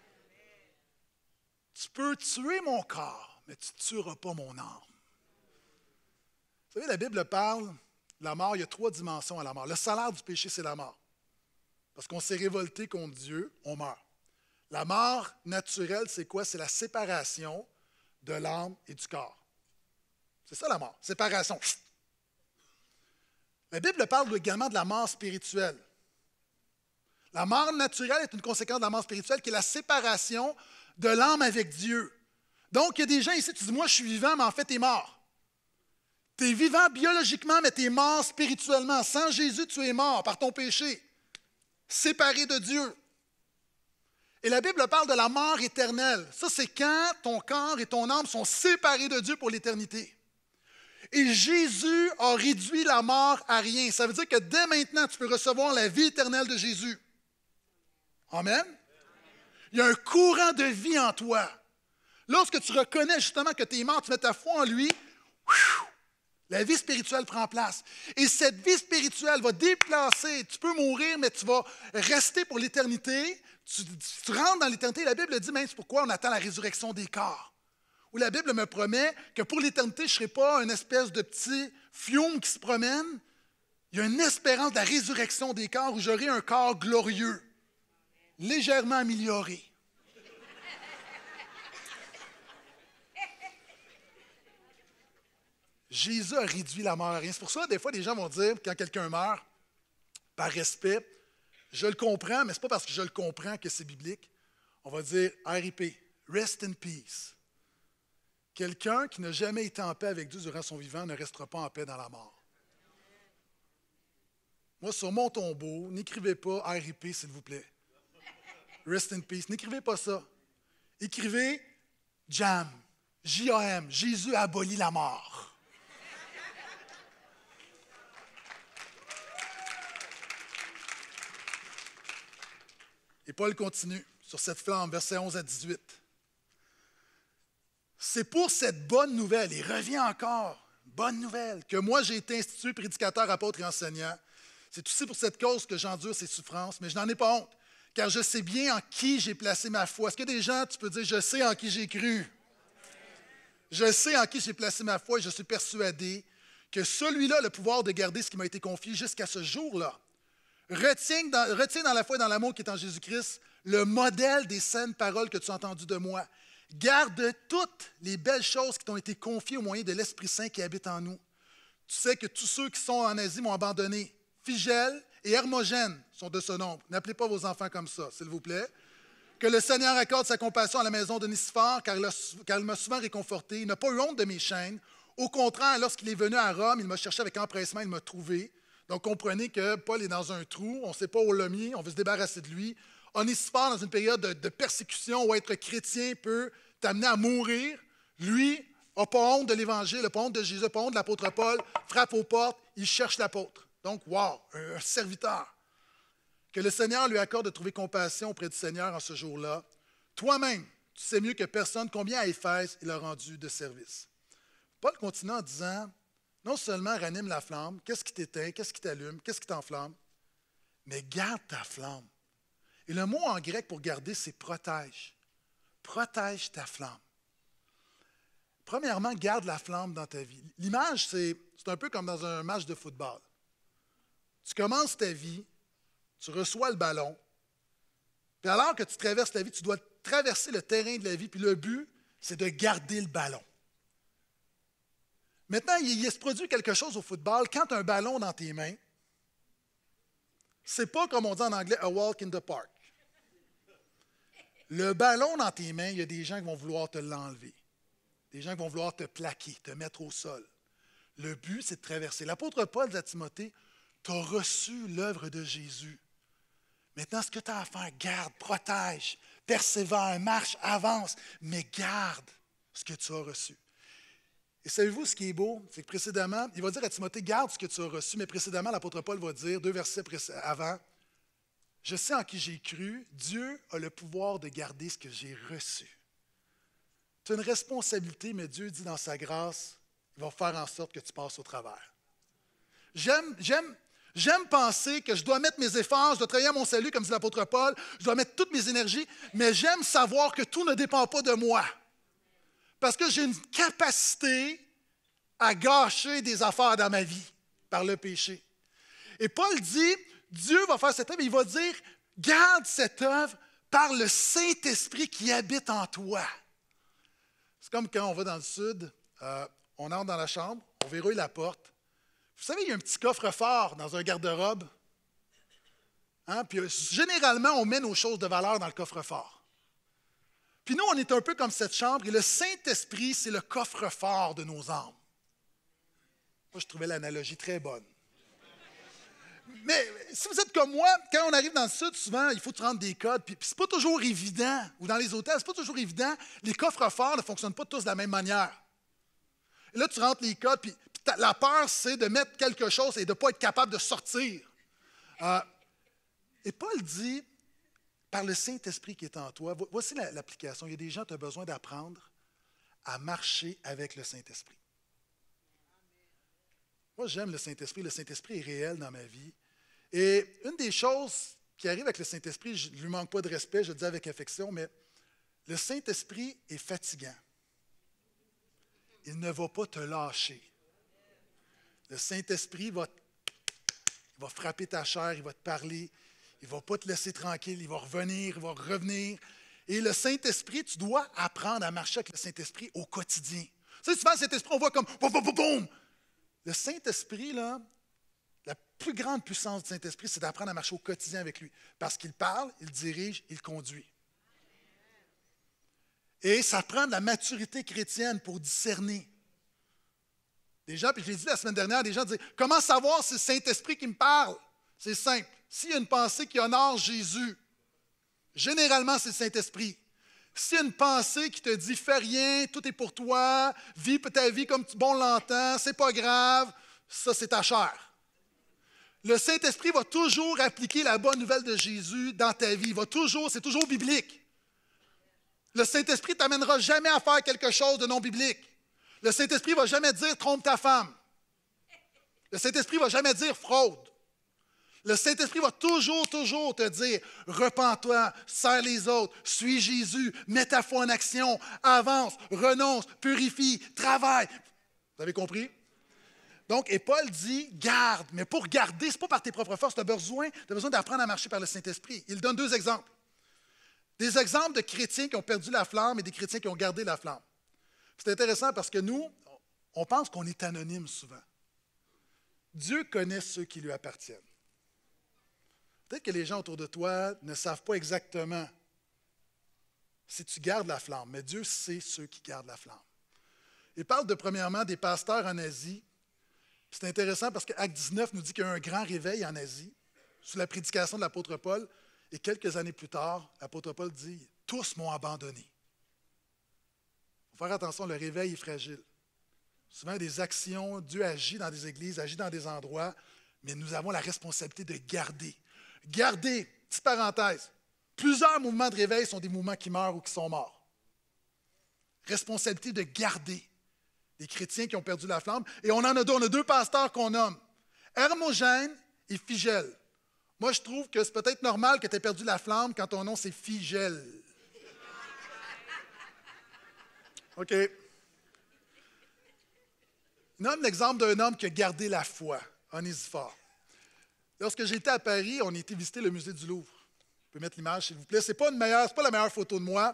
Tu peux tuer mon corps, mais tu ne tueras pas mon âme. Vous savez, la Bible parle de la mort, il y a 3 dimensions à la mort. Le salaire du péché, c'est la mort. parce qu'on s'est révolté contre Dieu, on meurt. La mort naturelle, c'est quoi? C'est la séparation de l'âme et du corps. C'est ça la mort, séparation. La Bible parle également de la mort spirituelle. La mort naturelle est une conséquence de la mort spirituelle qui est la séparation de l'âme avec Dieu. Donc, il y a des gens ici, tu dis, moi je suis vivant, mais en fait, tu es mort. Tu es vivant biologiquement, mais tu es mort spirituellement. Sans Jésus, tu es mort par ton péché, séparé de Dieu. Et la Bible parle de la mort éternelle. Ça, c'est quand ton corps et ton âme sont séparés de Dieu pour l'éternité. Et Jésus a réduit la mort à rien. Ça veut dire que dès maintenant, tu peux recevoir la vie éternelle de Jésus. Amen. Il y a un courant de vie en toi. Lorsque tu reconnais justement que tu es mort, tu mets ta foi en lui, la vie spirituelle prend place. Et cette vie spirituelle va déplacer. Tu peux mourir, mais tu vas rester pour l'éternité. Tu rentres dans l'éternité. La Bible dit même c'est pourquoi on attend la résurrection des corps. Où la Bible me promet que pour l'éternité, je ne serai pas une espèce de petit fiume qui se promène. Il y a une espérance de la résurrection des corps où j'aurai un corps glorieux, légèrement amélioré. Jésus a réduit la mort à rien. C'est pour ça, des fois, les gens vont dire, quand quelqu'un meurt, par respect, je le comprends, mais ce n'est pas parce que je le comprends que c'est biblique. On va dire RIP, rest in peace. Quelqu'un qui n'a jamais été en paix avec Dieu durant son vivant ne restera pas en paix dans la mort. Moi, sur mon tombeau, n'écrivez pas RIP, s'il vous plaît. Rest in peace. N'écrivez pas ça. Écrivez JAM, J-A-M, Jésus a aboli la mort. Et Paul continue sur cette flamme, versets 11 à 18. C'est pour cette bonne nouvelle, et revient encore, bonne nouvelle, que moi j'ai été institué prédicateur, apôtre et enseignant. C'est aussi pour cette cause que j'endure ces souffrances, mais je n'en ai pas honte, car je sais bien en qui j'ai placé ma foi. Est-ce que des gens, tu peux dire, je sais en qui j'ai cru? Je sais en qui j'ai placé ma foi et je suis persuadé que celui-là a le pouvoir de garder ce qui m'a été confié jusqu'à ce jour-là. Retiens dans la foi et dans l'amour qui est en Jésus-Christ le modèle des saines paroles que tu as entendues de moi. Garde toutes les belles choses qui t'ont été confiées au moyen de l'Esprit Saint qui habite en nous. Tu sais que tous ceux qui sont en Asie m'ont abandonné. Phygèle et Hermogène sont de ce nombre. N'appelez pas vos enfants comme ça, s'il vous plaît. Que le Seigneur accorde sa compassion à la maison de Nicéphore, car il m'a souvent réconforté. Il n'a pas eu honte de mes chaînes. Au contraire, lorsqu'il est venu à Rome, il m'a cherché avec empressement, il m'a trouvé. Donc, comprenez que Paul est dans un trou, on ne sait pas où l'a mis, on veut se débarrasser de lui. Onésime, dans une période de persécution où être chrétien peut t'amener à mourir, lui n'a pas honte de l'Évangile, n'a pas honte de Jésus, n'a pas honte de l'apôtre Paul, frappe aux portes, il cherche l'apôtre. Donc, wow, un serviteur. Que le Seigneur lui accorde de trouver compassion auprès du Seigneur en ce jour-là. Toi-même, tu sais mieux que personne combien à Éphèse il a rendu de service. Paul continue en disant, non seulement ranime la flamme, qu'est-ce qui t'éteint, qu'est-ce qui t'allume, qu'est-ce qui t'enflamme, mais garde ta flamme. Et le mot en grec pour garder, c'est protège. Protège ta flamme. Premièrement, garde la flamme dans ta vie. L'image, c'est un peu comme dans un match de football. Tu commences ta vie, tu reçois le ballon, puis alors que tu traverses la vie, tu dois traverser le terrain de la vie, puis le but, c'est de garder le ballon. Maintenant, il se produit quelque chose au football. Quand tu as un ballon dans tes mains, c'est pas comme on dit en anglais « a walk in the park ». Le ballon dans tes mains, il y a des gens qui vont vouloir te l'enlever. Des gens qui vont vouloir te plaquer, te mettre au sol. Le but, c'est de traverser. L'apôtre Paul dit à Timothée, tu as reçu l'œuvre de Jésus. Maintenant, ce que tu as à faire, garde, protège, persévère, marche, avance, mais garde ce que tu as reçu. Et savez-vous ce qui est beau? C'est que précédemment, il va dire à Timothée, garde ce que tu as reçu, mais précédemment, l'apôtre Paul va dire, 2 versets avant, je sais en qui j'ai cru, Dieu a le pouvoir de garder ce que j'ai reçu. Tu as une responsabilité, mais Dieu dit dans sa grâce, il va faire en sorte que tu passes au travers. J'aime penser que je dois mettre mes efforts, je dois travailler à mon salut, comme dit l'apôtre Paul, je dois mettre toutes mes énergies, mais j'aime savoir que tout ne dépend pas de moi. Parce que j'ai une capacité à gâcher des affaires dans ma vie par le péché. Et Paul dit, Dieu va faire cette œuvre et il va dire, garde cette œuvre par le Saint-Esprit qui habite en toi. C'est comme quand on va dans le sud, on entre dans la chambre, on verrouille la porte. Vous savez, il y a un petit coffre-fort dans un garde-robe. Hein? Puis généralement, on met nos choses de valeur dans le coffre-fort. Puis nous, on est un peu comme cette chambre et le Saint-Esprit, c'est le coffre-fort de nos âmes. Moi, je trouvais l'analogie très bonne. Mais si vous êtes comme moi, quand on arrive dans le sud, souvent, il faut te rendre des codes. Puis c'est pas toujours évident. Ou dans les hôtels, c'est pas toujours évident. Les coffres-forts ne fonctionnent pas tous de la même manière. Et là, tu rentres les codes, puis la peur, c'est de mettre quelque chose et de ne pas être capable de sortir. Et Paul dit, par le Saint-Esprit qui est en toi, voici l'application. Il y a des gens, tu as besoin d'apprendre à marcher avec le Saint-Esprit. Moi, j'aime le Saint-Esprit. Le Saint-Esprit est réel dans ma vie. Et une des choses qui arrive avec le Saint-Esprit, je ne lui manque pas de respect, je le dis avec affection, mais le Saint-Esprit est fatigant. Il ne va pas te lâcher. Le Saint-Esprit va frapper ta chair, il va te parler, il ne va pas te laisser tranquille, il va revenir. Et le Saint-Esprit, tu dois apprendre à marcher avec le Saint-Esprit au quotidien. Tu sais, souvent, le Saint-Esprit, on voit comme boum, boum, boum, boum. Le Saint-Esprit, là, la plus grande puissance du Saint-Esprit, c'est d'apprendre à marcher au quotidien avec lui. Parce qu'il parle, il dirige, il conduit. Et ça prend de la maturité chrétienne pour discerner. Des gens, puis je l'ai dit la semaine dernière, des gens disent, comment savoir si c'est le Saint-Esprit qui me parle? C'est simple. S'il y a une pensée qui honore Jésus, généralement, c'est le Saint-Esprit. S'il y a une pensée qui te dit, fais rien, tout est pour toi, vis ta vie comme bon l'entend, c'est pas grave, ça, c'est ta chair. Le Saint-Esprit va toujours appliquer la bonne nouvelle de Jésus dans ta vie. C'est toujours biblique. Le Saint-Esprit ne t'amènera jamais à faire quelque chose de non biblique. Le Saint-Esprit ne va jamais dire, trompe ta femme. Le Saint-Esprit ne va jamais dire, fraude. Le Saint-Esprit va toujours te dire, repens-toi, sers les autres, suis Jésus, mets ta foi en action, avance, renonce, purifie, travaille. Vous avez compris? Donc, et Paul dit, garde. Mais pour garder, ce n'est pas par tes propres forces, tu as besoin d'apprendre à marcher par le Saint-Esprit. Il donne 2 exemples. Des exemples de chrétiens qui ont perdu la flamme et des chrétiens qui ont gardé la flamme. C'est intéressant parce que nous, on pense qu'on est anonyme souvent. Dieu connaît ceux qui lui appartiennent. Peut-être que les gens autour de toi ne savent pas exactement si tu gardes la flamme, mais Dieu sait ceux qui gardent la flamme. Il parle premièrement des pasteurs en Asie. C'est intéressant parce que Acte 19 nous dit qu'il y a eu un grand réveil en Asie sous la prédication de l'apôtre Paul. Et quelques années plus tard, l'apôtre Paul dit « Tous m'ont abandonné ». Il faut faire attention, le réveil est fragile. Souvent, des actions, Dieu agit dans des églises, agit dans des endroits, mais nous avons la responsabilité de garder. Garder, petite parenthèse, plusieurs mouvements de réveil sont des mouvements qui meurent ou qui sont morts. Responsabilité de garder les chrétiens qui ont perdu la flamme. Et on a 2 pasteurs qu'on nomme, Hermogène et Phygèle. Moi, je trouve que c'est peut-être normal que tu aies perdu la flamme quand ton nom, c'est Phygèle. OK. Nomme l'exemple d'un homme qui a gardé la foi, Onésiphore. Lorsque j'étais à Paris, on a été visiter le musée du Louvre. Vous pouvez mettre l'image, s'il vous plaît. Ce n'est pas la meilleure photo de moi.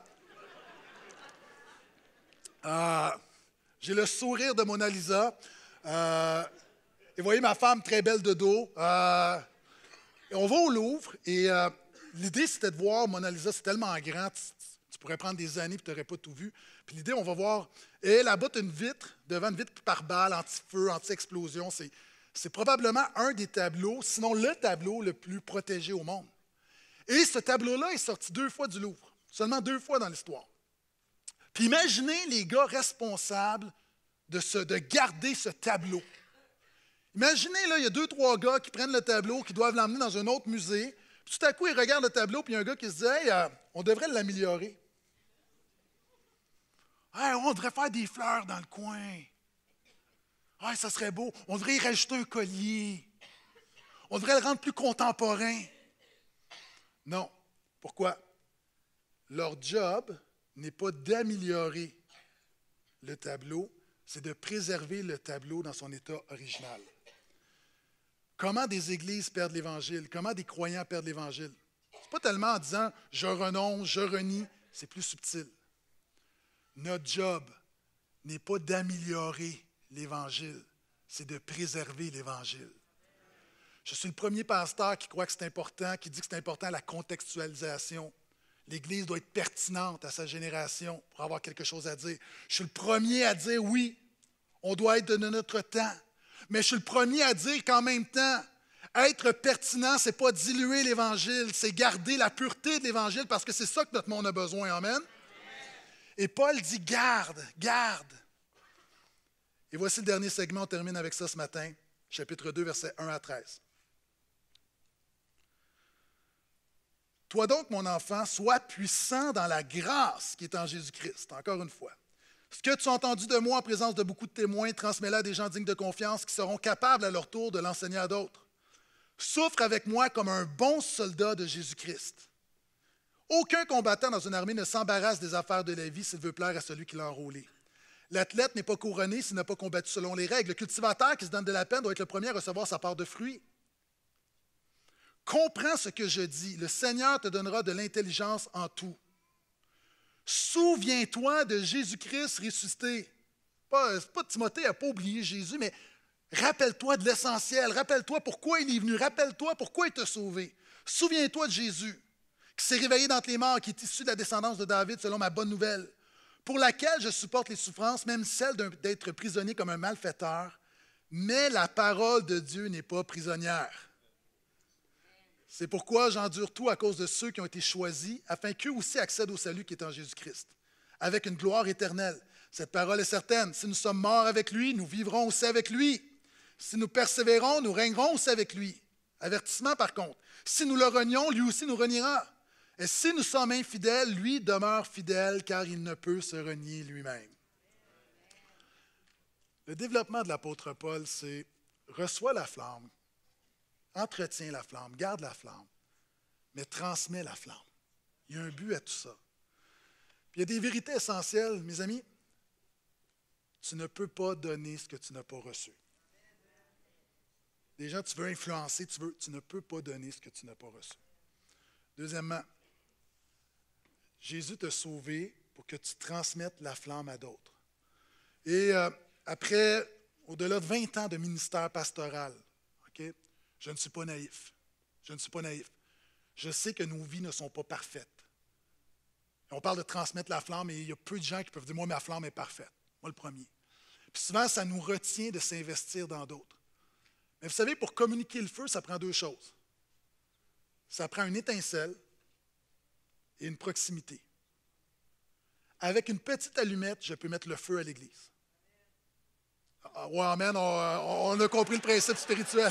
J'ai le sourire de Mona Lisa. Et vous voyez ma femme très belle de dos. Et on va au Louvre et l'idée, c'était de voir Mona Lisa. C'est tellement grand, tu pourrais prendre des années et tu n'aurais pas tout vu. Puis l'idée, on va voir. Et là-bas, tu as une vitre, devant une vitre par balle, anti-feu, anti-explosion. C'est probablement un des tableaux, sinon le tableau le plus protégé au monde. Et ce tableau-là est sorti 2 fois du Louvre, seulement 2 fois dans l'histoire. Puis imaginez les gars responsables de garder ce tableau. Imaginez, là, il y a 2-3 gars qui prennent le tableau, qui doivent l'emmener dans un autre musée. Puis tout à coup, ils regardent le tableau, puis il y a un gars qui se dit « Hey, on devrait l'améliorer. Hey, on devrait faire des fleurs dans le coin. Ah, ça serait beau. On devrait y rajouter un collier. On devrait le rendre plus contemporain. » Non. Pourquoi? Leur job n'est pas d'améliorer le tableau, c'est de préserver le tableau dans son état original. Comment des églises perdent l'Évangile? Comment des croyants perdent l'Évangile? Ce n'est pas tellement en disant « je renonce, je renie », c'est plus subtil. Notre job n'est pas d'améliorer l'Évangile, c'est de préserver l'Évangile. Je suis le premier pasteur qui croit que c'est important, qui dit que c'est important la contextualisation. L'Église doit être pertinente à sa génération pour avoir quelque chose à dire. Je suis le premier à dire oui, on doit être de notre temps. Mais je suis le premier à dire qu'en même temps, être pertinent, ce n'est pas diluer l'Évangile, c'est garder la pureté de l'Évangile parce que c'est ça que notre monde a besoin. Amen. Et Paul dit garde, garde. Et voici le dernier segment, on termine avec ça ce matin, chapitre 2, versets 1 à 13. Toi donc, mon enfant, sois puissant dans la grâce qui est en Jésus-Christ. Encore une fois. Ce que tu as entendu de moi en présence de beaucoup de témoins, transmets-le à des gens dignes de confiance qui seront capables à leur tour de l'enseigner à d'autres. Souffre avec moi comme un bon soldat de Jésus-Christ. Aucun combattant dans une armée ne s'embarrasse des affaires de la vie s'il veut plaire à celui qui l'a enrôlé. L'athlète n'est pas couronné s'il n'a pas combattu selon les règles. Le cultivateur qui se donne de la peine doit être le premier à recevoir sa part de fruits. Comprends ce que je dis. Le Seigneur te donnera de l'intelligence en tout. Souviens-toi de Jésus-Christ ressuscité. Pas Timothée n'a pas oublié Jésus, mais rappelle-toi de l'essentiel. Rappelle-toi pourquoi il est venu. Rappelle-toi pourquoi il t'a sauvé. Souviens-toi de Jésus, qui s'est réveillé d'entre les morts, qui est issu de la descendance de David, selon ma bonne nouvelle, pour laquelle je supporte les souffrances, même celles d'être prisonnier comme un malfaiteur. Mais la parole de Dieu n'est pas prisonnière. C'est pourquoi j'endure tout à cause de ceux qui ont été choisis, afin qu'eux aussi accèdent au salut qui est en Jésus-Christ, avec une gloire éternelle. Cette parole est certaine. Si nous sommes morts avec lui, nous vivrons aussi avec lui. Si nous persévérons, nous régnerons aussi avec lui. Avertissement par contre. Si nous le renions, lui aussi nous reniera. Et si nous sommes infidèles, lui demeure fidèle, car il ne peut se renier lui-même. Le développement de l'apôtre Paul, c'est « reçois la flamme ». Entretiens la flamme, garde la flamme, mais transmets la flamme. Il y a un but à tout ça. Puis il y a des vérités essentielles, mes amis. Tu ne peux pas donner ce que tu n'as pas reçu. Des gens, tu veux influencer, tu ne peux pas donner ce que tu n'as pas reçu. Deuxièmement, Jésus t'a sauvé pour que tu transmettes la flamme à d'autres. Et après, au-delà de 20 ans de ministère pastoral, OK? Je ne suis pas naïf. Je ne suis pas naïf. Je sais que nos vies ne sont pas parfaites. On parle de transmettre la flamme et il y a peu de gens qui peuvent dire « Moi, ma flamme est parfaite. » Moi, le premier. Puis souvent, ça nous retient de s'investir dans d'autres. Mais vous savez, pour communiquer le feu, ça prend deux choses. Ça prend une étincelle et une proximité. Avec une petite allumette, je peux mettre le feu à l'Église. Ah, ouais, amen, on a compris le principe spirituel.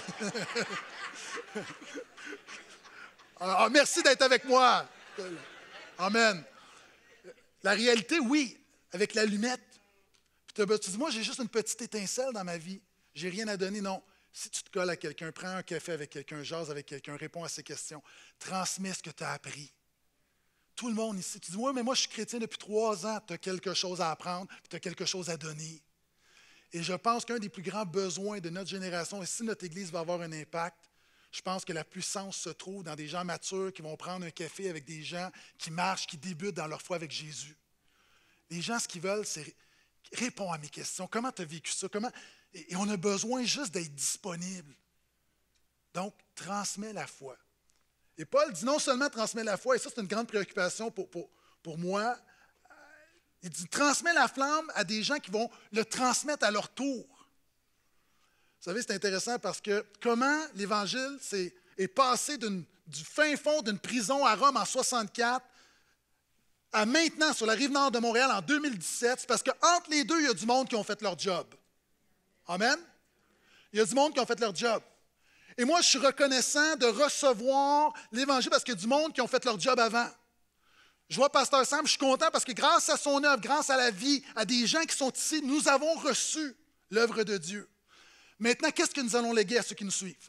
Alors, merci d'être avec moi. Amen. La réalité, oui, avec l'allumette. Tu dis, moi, j'ai juste une petite étincelle dans ma vie. J'ai rien à donner. Non. Si tu te colles à quelqu'un, prends un café avec quelqu'un, jase avec quelqu'un, réponds à ses questions, transmets ce que tu as appris. Tout le monde ici, tu dis, oui, mais moi, je suis chrétien depuis 3 ans. Tu as quelque chose à apprendre, tu as quelque chose à donner. Et je pense qu'un des plus grands besoins de notre génération, et si notre Église va avoir un impact, je pense que la puissance se trouve dans des gens matures qui vont prendre un café avec des gens qui marchent, qui débutent dans leur foi avec Jésus. Les gens, ce qu'ils veulent, c'est réponds à mes questions. Comment tu as vécu ça? Et on a besoin juste d'être disponible. Donc, transmets la foi. Et Paul dit non seulement transmets la foi, et ça, c'est une grande préoccupation pour moi. Il dit transmets la flamme à des gens qui vont le transmettre à leur tour. Vous savez, c'est intéressant parce que comment l'Évangile est passé du fin fond d'une prison à Rome en 64 à maintenant sur la rive nord de Montréal en 2017, c'est parce qu'entre les deux, il y a du monde qui ont fait leur job. Amen? Il y a du monde qui ont fait leur job. Et moi, je suis reconnaissant de recevoir l'Évangile parce qu'il y a du monde qui ont fait leur job avant. Je vois Pasteur Sam, je suis content parce que grâce à son œuvre, grâce à la vie, à des gens qui sont ici, nous avons reçu l'œuvre de Dieu. Maintenant, qu'est-ce que nous allons léguer à ceux qui nous suivent?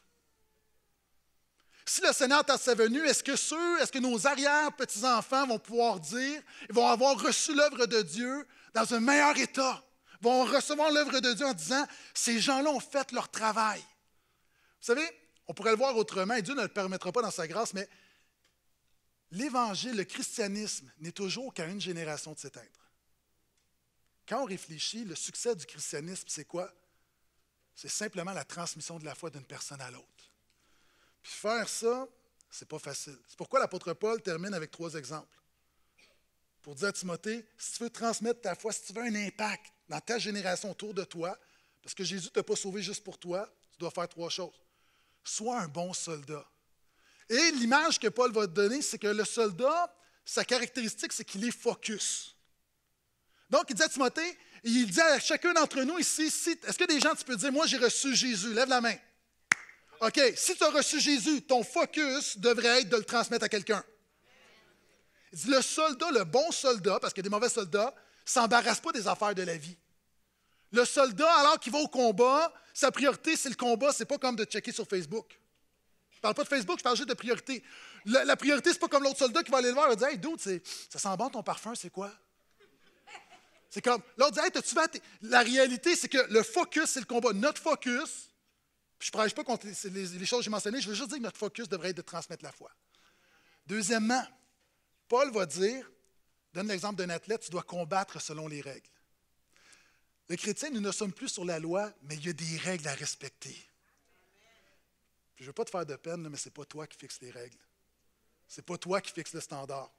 Si le Seigneur est à sa venue, est-ce que nos arrière-petits-enfants vont pouvoir dire, ils vont avoir reçu l'œuvre de Dieu dans un meilleur état, vont recevoir l'œuvre de Dieu en disant, ces gens-là ont fait leur travail. Vous savez, on pourrait le voir autrement, et Dieu ne le permettra pas dans sa grâce, mais l'Évangile, le christianisme, n'est toujours qu'à une génération de s'éteindre. Quand on réfléchit, le succès du christianisme, c'est quoi? C'est simplement la transmission de la foi d'une personne à l'autre. Puis faire ça, c'est pas facile. C'est pourquoi l'apôtre Paul termine avec 3 exemples. Pour dire à Timothée, si tu veux transmettre ta foi, si tu veux un impact dans ta génération autour de toi, parce que Jésus ne t'a pas sauvé juste pour toi, tu dois faire 3 choses. Sois un bon soldat. Et l'image que Paul va te donner, c'est que le soldat, sa caractéristique, c'est qu'il est focus. Donc, il dit à Timothée, il dit à chacun d'entre nous ici, est-ce que des gens, tu peux dire, moi j'ai reçu Jésus, lève la main. OK, si tu as reçu Jésus, ton focus devrait être de le transmettre à quelqu'un. Il dit, le soldat, le bon soldat, parce qu'il y a des mauvais soldats, ne s'embarrasse pas des affaires de la vie. Le soldat, alors qu'il va au combat, sa priorité, c'est le combat, c'est pas comme de checker sur Facebook. Je ne parle pas de Facebook, je parle juste de priorité. La priorité, c'est pas comme l'autre soldat qui va aller le voir et dire, hey, dude, ça sent bon ton parfum, c'est quoi? C'est comme, l'autre dit, hey, t'as-tu fait? La réalité, c'est que le focus, c'est le combat. Notre focus, puis je ne prêche pas contre les choses que j'ai mentionnées, je veux juste dire que notre focus devrait être de transmettre la foi. Deuxièmement, Paul va dire, donne l'exemple d'un athlète, tu dois combattre selon les règles. Les chrétiens, nous ne sommes plus sur la loi, mais il y a des règles à respecter. Je ne veux pas te faire de peine, mais ce n'est pas toi qui fixes les règles. Ce n'est pas toi qui fixes le standard.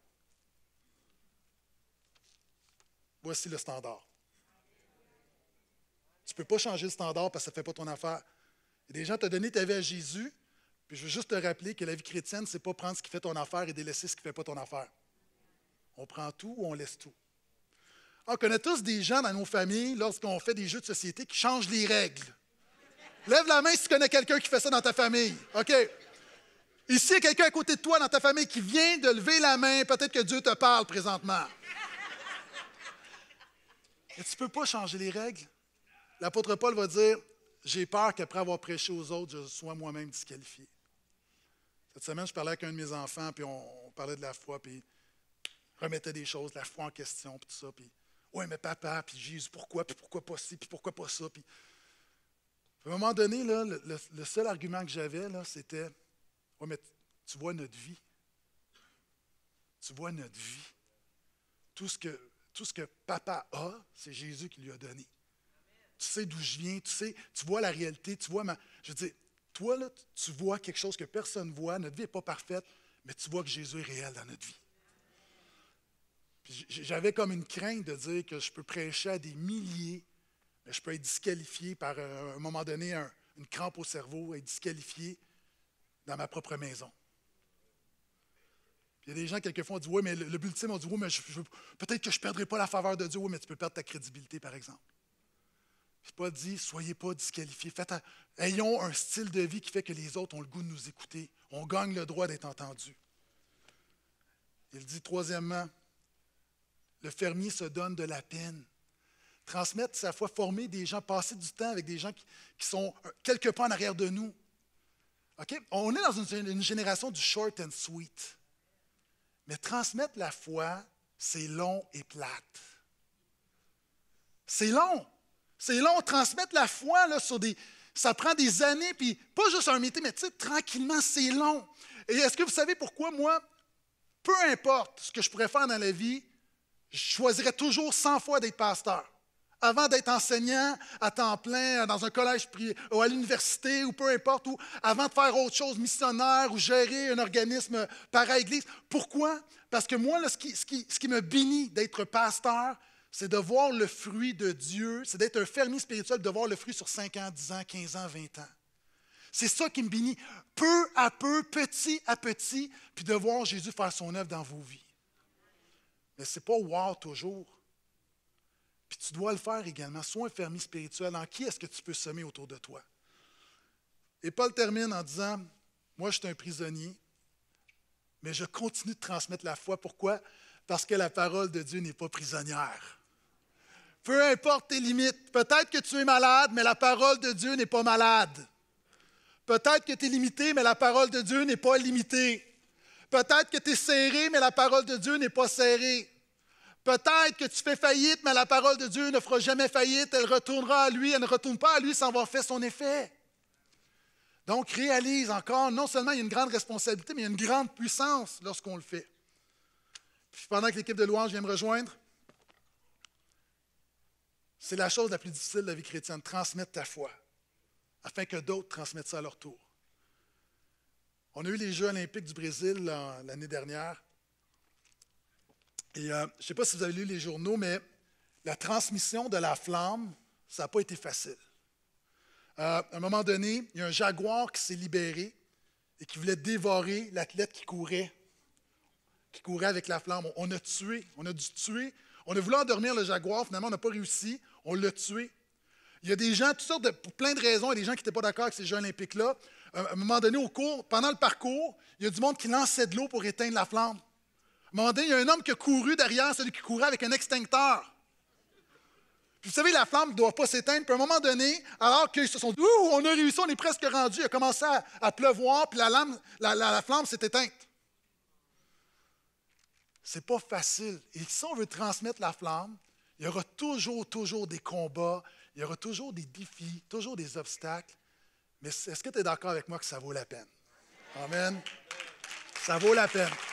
Voici le standard. Tu ne peux pas changer le standard parce que ça ne fait pas ton affaire. Et des gens t'ont donné ta vie à Jésus, puis je veux juste te rappeler que la vie chrétienne, ce n'est pas prendre ce qui fait ton affaire et délaisser ce qui ne fait pas ton affaire. On prend tout ou on laisse tout. On connaît tous des gens dans nos familles, lorsqu'on fait des jeux de société, qui changent les règles. Lève la main si tu connais quelqu'un qui fait ça dans ta famille. OK. Ici, il y a quelqu'un à côté de toi dans ta famille qui vient de lever la main. Peut-être que Dieu te parle présentement. Et tu ne peux pas changer les règles. L'apôtre Paul va dire, j'ai peur qu'après avoir prêché aux autres, je sois moi-même disqualifié. Cette semaine, je parlais avec un de mes enfants, puis on parlait de la foi, puis il remettait des choses, la foi en question, puis tout ça. Puis, oui, mais papa, puis Jésus, pourquoi pas ci, puis pourquoi pas ça. Puis, à un moment donné, là, le seul argument que j'avais, là, c'était, oui, mais tu vois notre vie. Tu vois notre vie. Tout ce que papa a, c'est Jésus qui lui a donné. Tu sais d'où je viens, tu vois la réalité, tu vois je veux dire, toi, là, tu vois quelque chose que personne ne voit, notre vie n'est pas parfaite, mais tu vois que Jésus est réel dans notre vie. Puis j'avais comme une crainte de dire que je peux prêcher à des milliers, mais je peux être disqualifié par, à un moment donné, une crampe au cerveau, être disqualifié dans ma propre maison. Puis il y a des gens, quelquefois, ont dit, oui, mais le bulletin m'a dit, oui, mais peut-être que je ne perdrai pas la faveur de Dieu, oui, mais tu peux perdre ta crédibilité, par exemple. Puis Paul dit, soyez pas disqualifiés. Ayons un style de vie qui fait que les autres ont le goût de nous écouter. On gagne le droit d'être entendus. Il dit, troisièmement, le fermier se donne de la peine. Transmettre sa foi, former des gens, passer du temps avec des gens qui sont quelque part en arrière de nous. Okay? On est dans une génération du short and sweet. Mais transmettre la foi, c'est long et plate. C'est long. C'est long. Transmettre la foi là, ça prend des années, puis pas juste un métier, mais tranquillement, c'est long. Et est-ce que vous savez pourquoi, moi, peu importe ce que je pourrais faire dans la vie, je choisirais toujours 100 fois d'être pasteur. Avant d'être enseignant à temps plein dans un collège ou à l'université ou peu importe, ou avant de faire autre chose, missionnaire ou gérer un organisme para-église. Pourquoi? Parce que moi, là, ce qui me bénit d'être pasteur, c'est de voir le fruit de Dieu, c'est d'être un fermier spirituel, de voir le fruit sur 5 ans, 10 ans, 15 ans, 20 ans. C'est ça qui me bénit, peu à peu, petit à petit, puis de voir Jésus faire son œuvre dans vos vies. Mais ce n'est pas wow toujours. Puis tu dois le faire également. Sois un fermier spirituel. En qui est-ce que tu peux semer autour de toi? Et Paul termine en disant, moi je suis un prisonnier, mais je continue de transmettre la foi. Pourquoi? Parce que la parole de Dieu n'est pas prisonnière. Peu importe tes limites. Peut-être que tu es malade, mais la parole de Dieu n'est pas malade. Peut-être que tu es limité, mais la parole de Dieu n'est pas limitée. Peut-être que tu es serré, mais la parole de Dieu n'est pas serrée. Peut-être que tu fais faillite, mais la parole de Dieu ne fera jamais faillite. Elle retournera à lui, elle ne retourne pas à lui sans avoir fait son effet. Donc, réalise encore, non seulement il y a une grande responsabilité, mais il y a une grande puissance lorsqu'on le fait. Puis pendant que l'équipe de louange vient me rejoindre, c'est la chose la plus difficile de la vie chrétienne, transmettre ta foi, afin que d'autres transmettent ça à leur tour. On a eu les Jeux olympiques du Brésil l'année dernière. Et je ne sais pas si vous avez lu les journaux, mais la transmission de la flamme, ça n'a pas été facile. À un moment donné, il y a un jaguar qui s'est libéré et qui voulait dévorer l'athlète qui courait avec la flamme. On a dû tuer. On a voulu endormir le jaguar, finalement, on n'a pas réussi. On l'a tué. Il y a des gens, pour plein de raisons, il y a des gens qui n'étaient pas d'accord avec ces Jeux olympiques-là. À un moment donné, pendant le parcours, il y a du monde qui lançait de l'eau pour éteindre la flamme. À un moment donné, il y a un homme qui a couru derrière celui qui courait avec un extincteur. Puis vous savez, la flamme ne doit pas s'éteindre. Puis à un moment donné, alors qu'ils se sont dit « Ouh, on a réussi, on est presque rendu », il a commencé à pleuvoir, puis la flamme s'est éteinte. C'est pas facile. Et si on veut transmettre la flamme, il y aura toujours des combats, il y aura toujours des défis, toujours des obstacles. Mais est-ce que tu es d'accord avec moi que ça vaut la peine? Amen. Ça vaut la peine.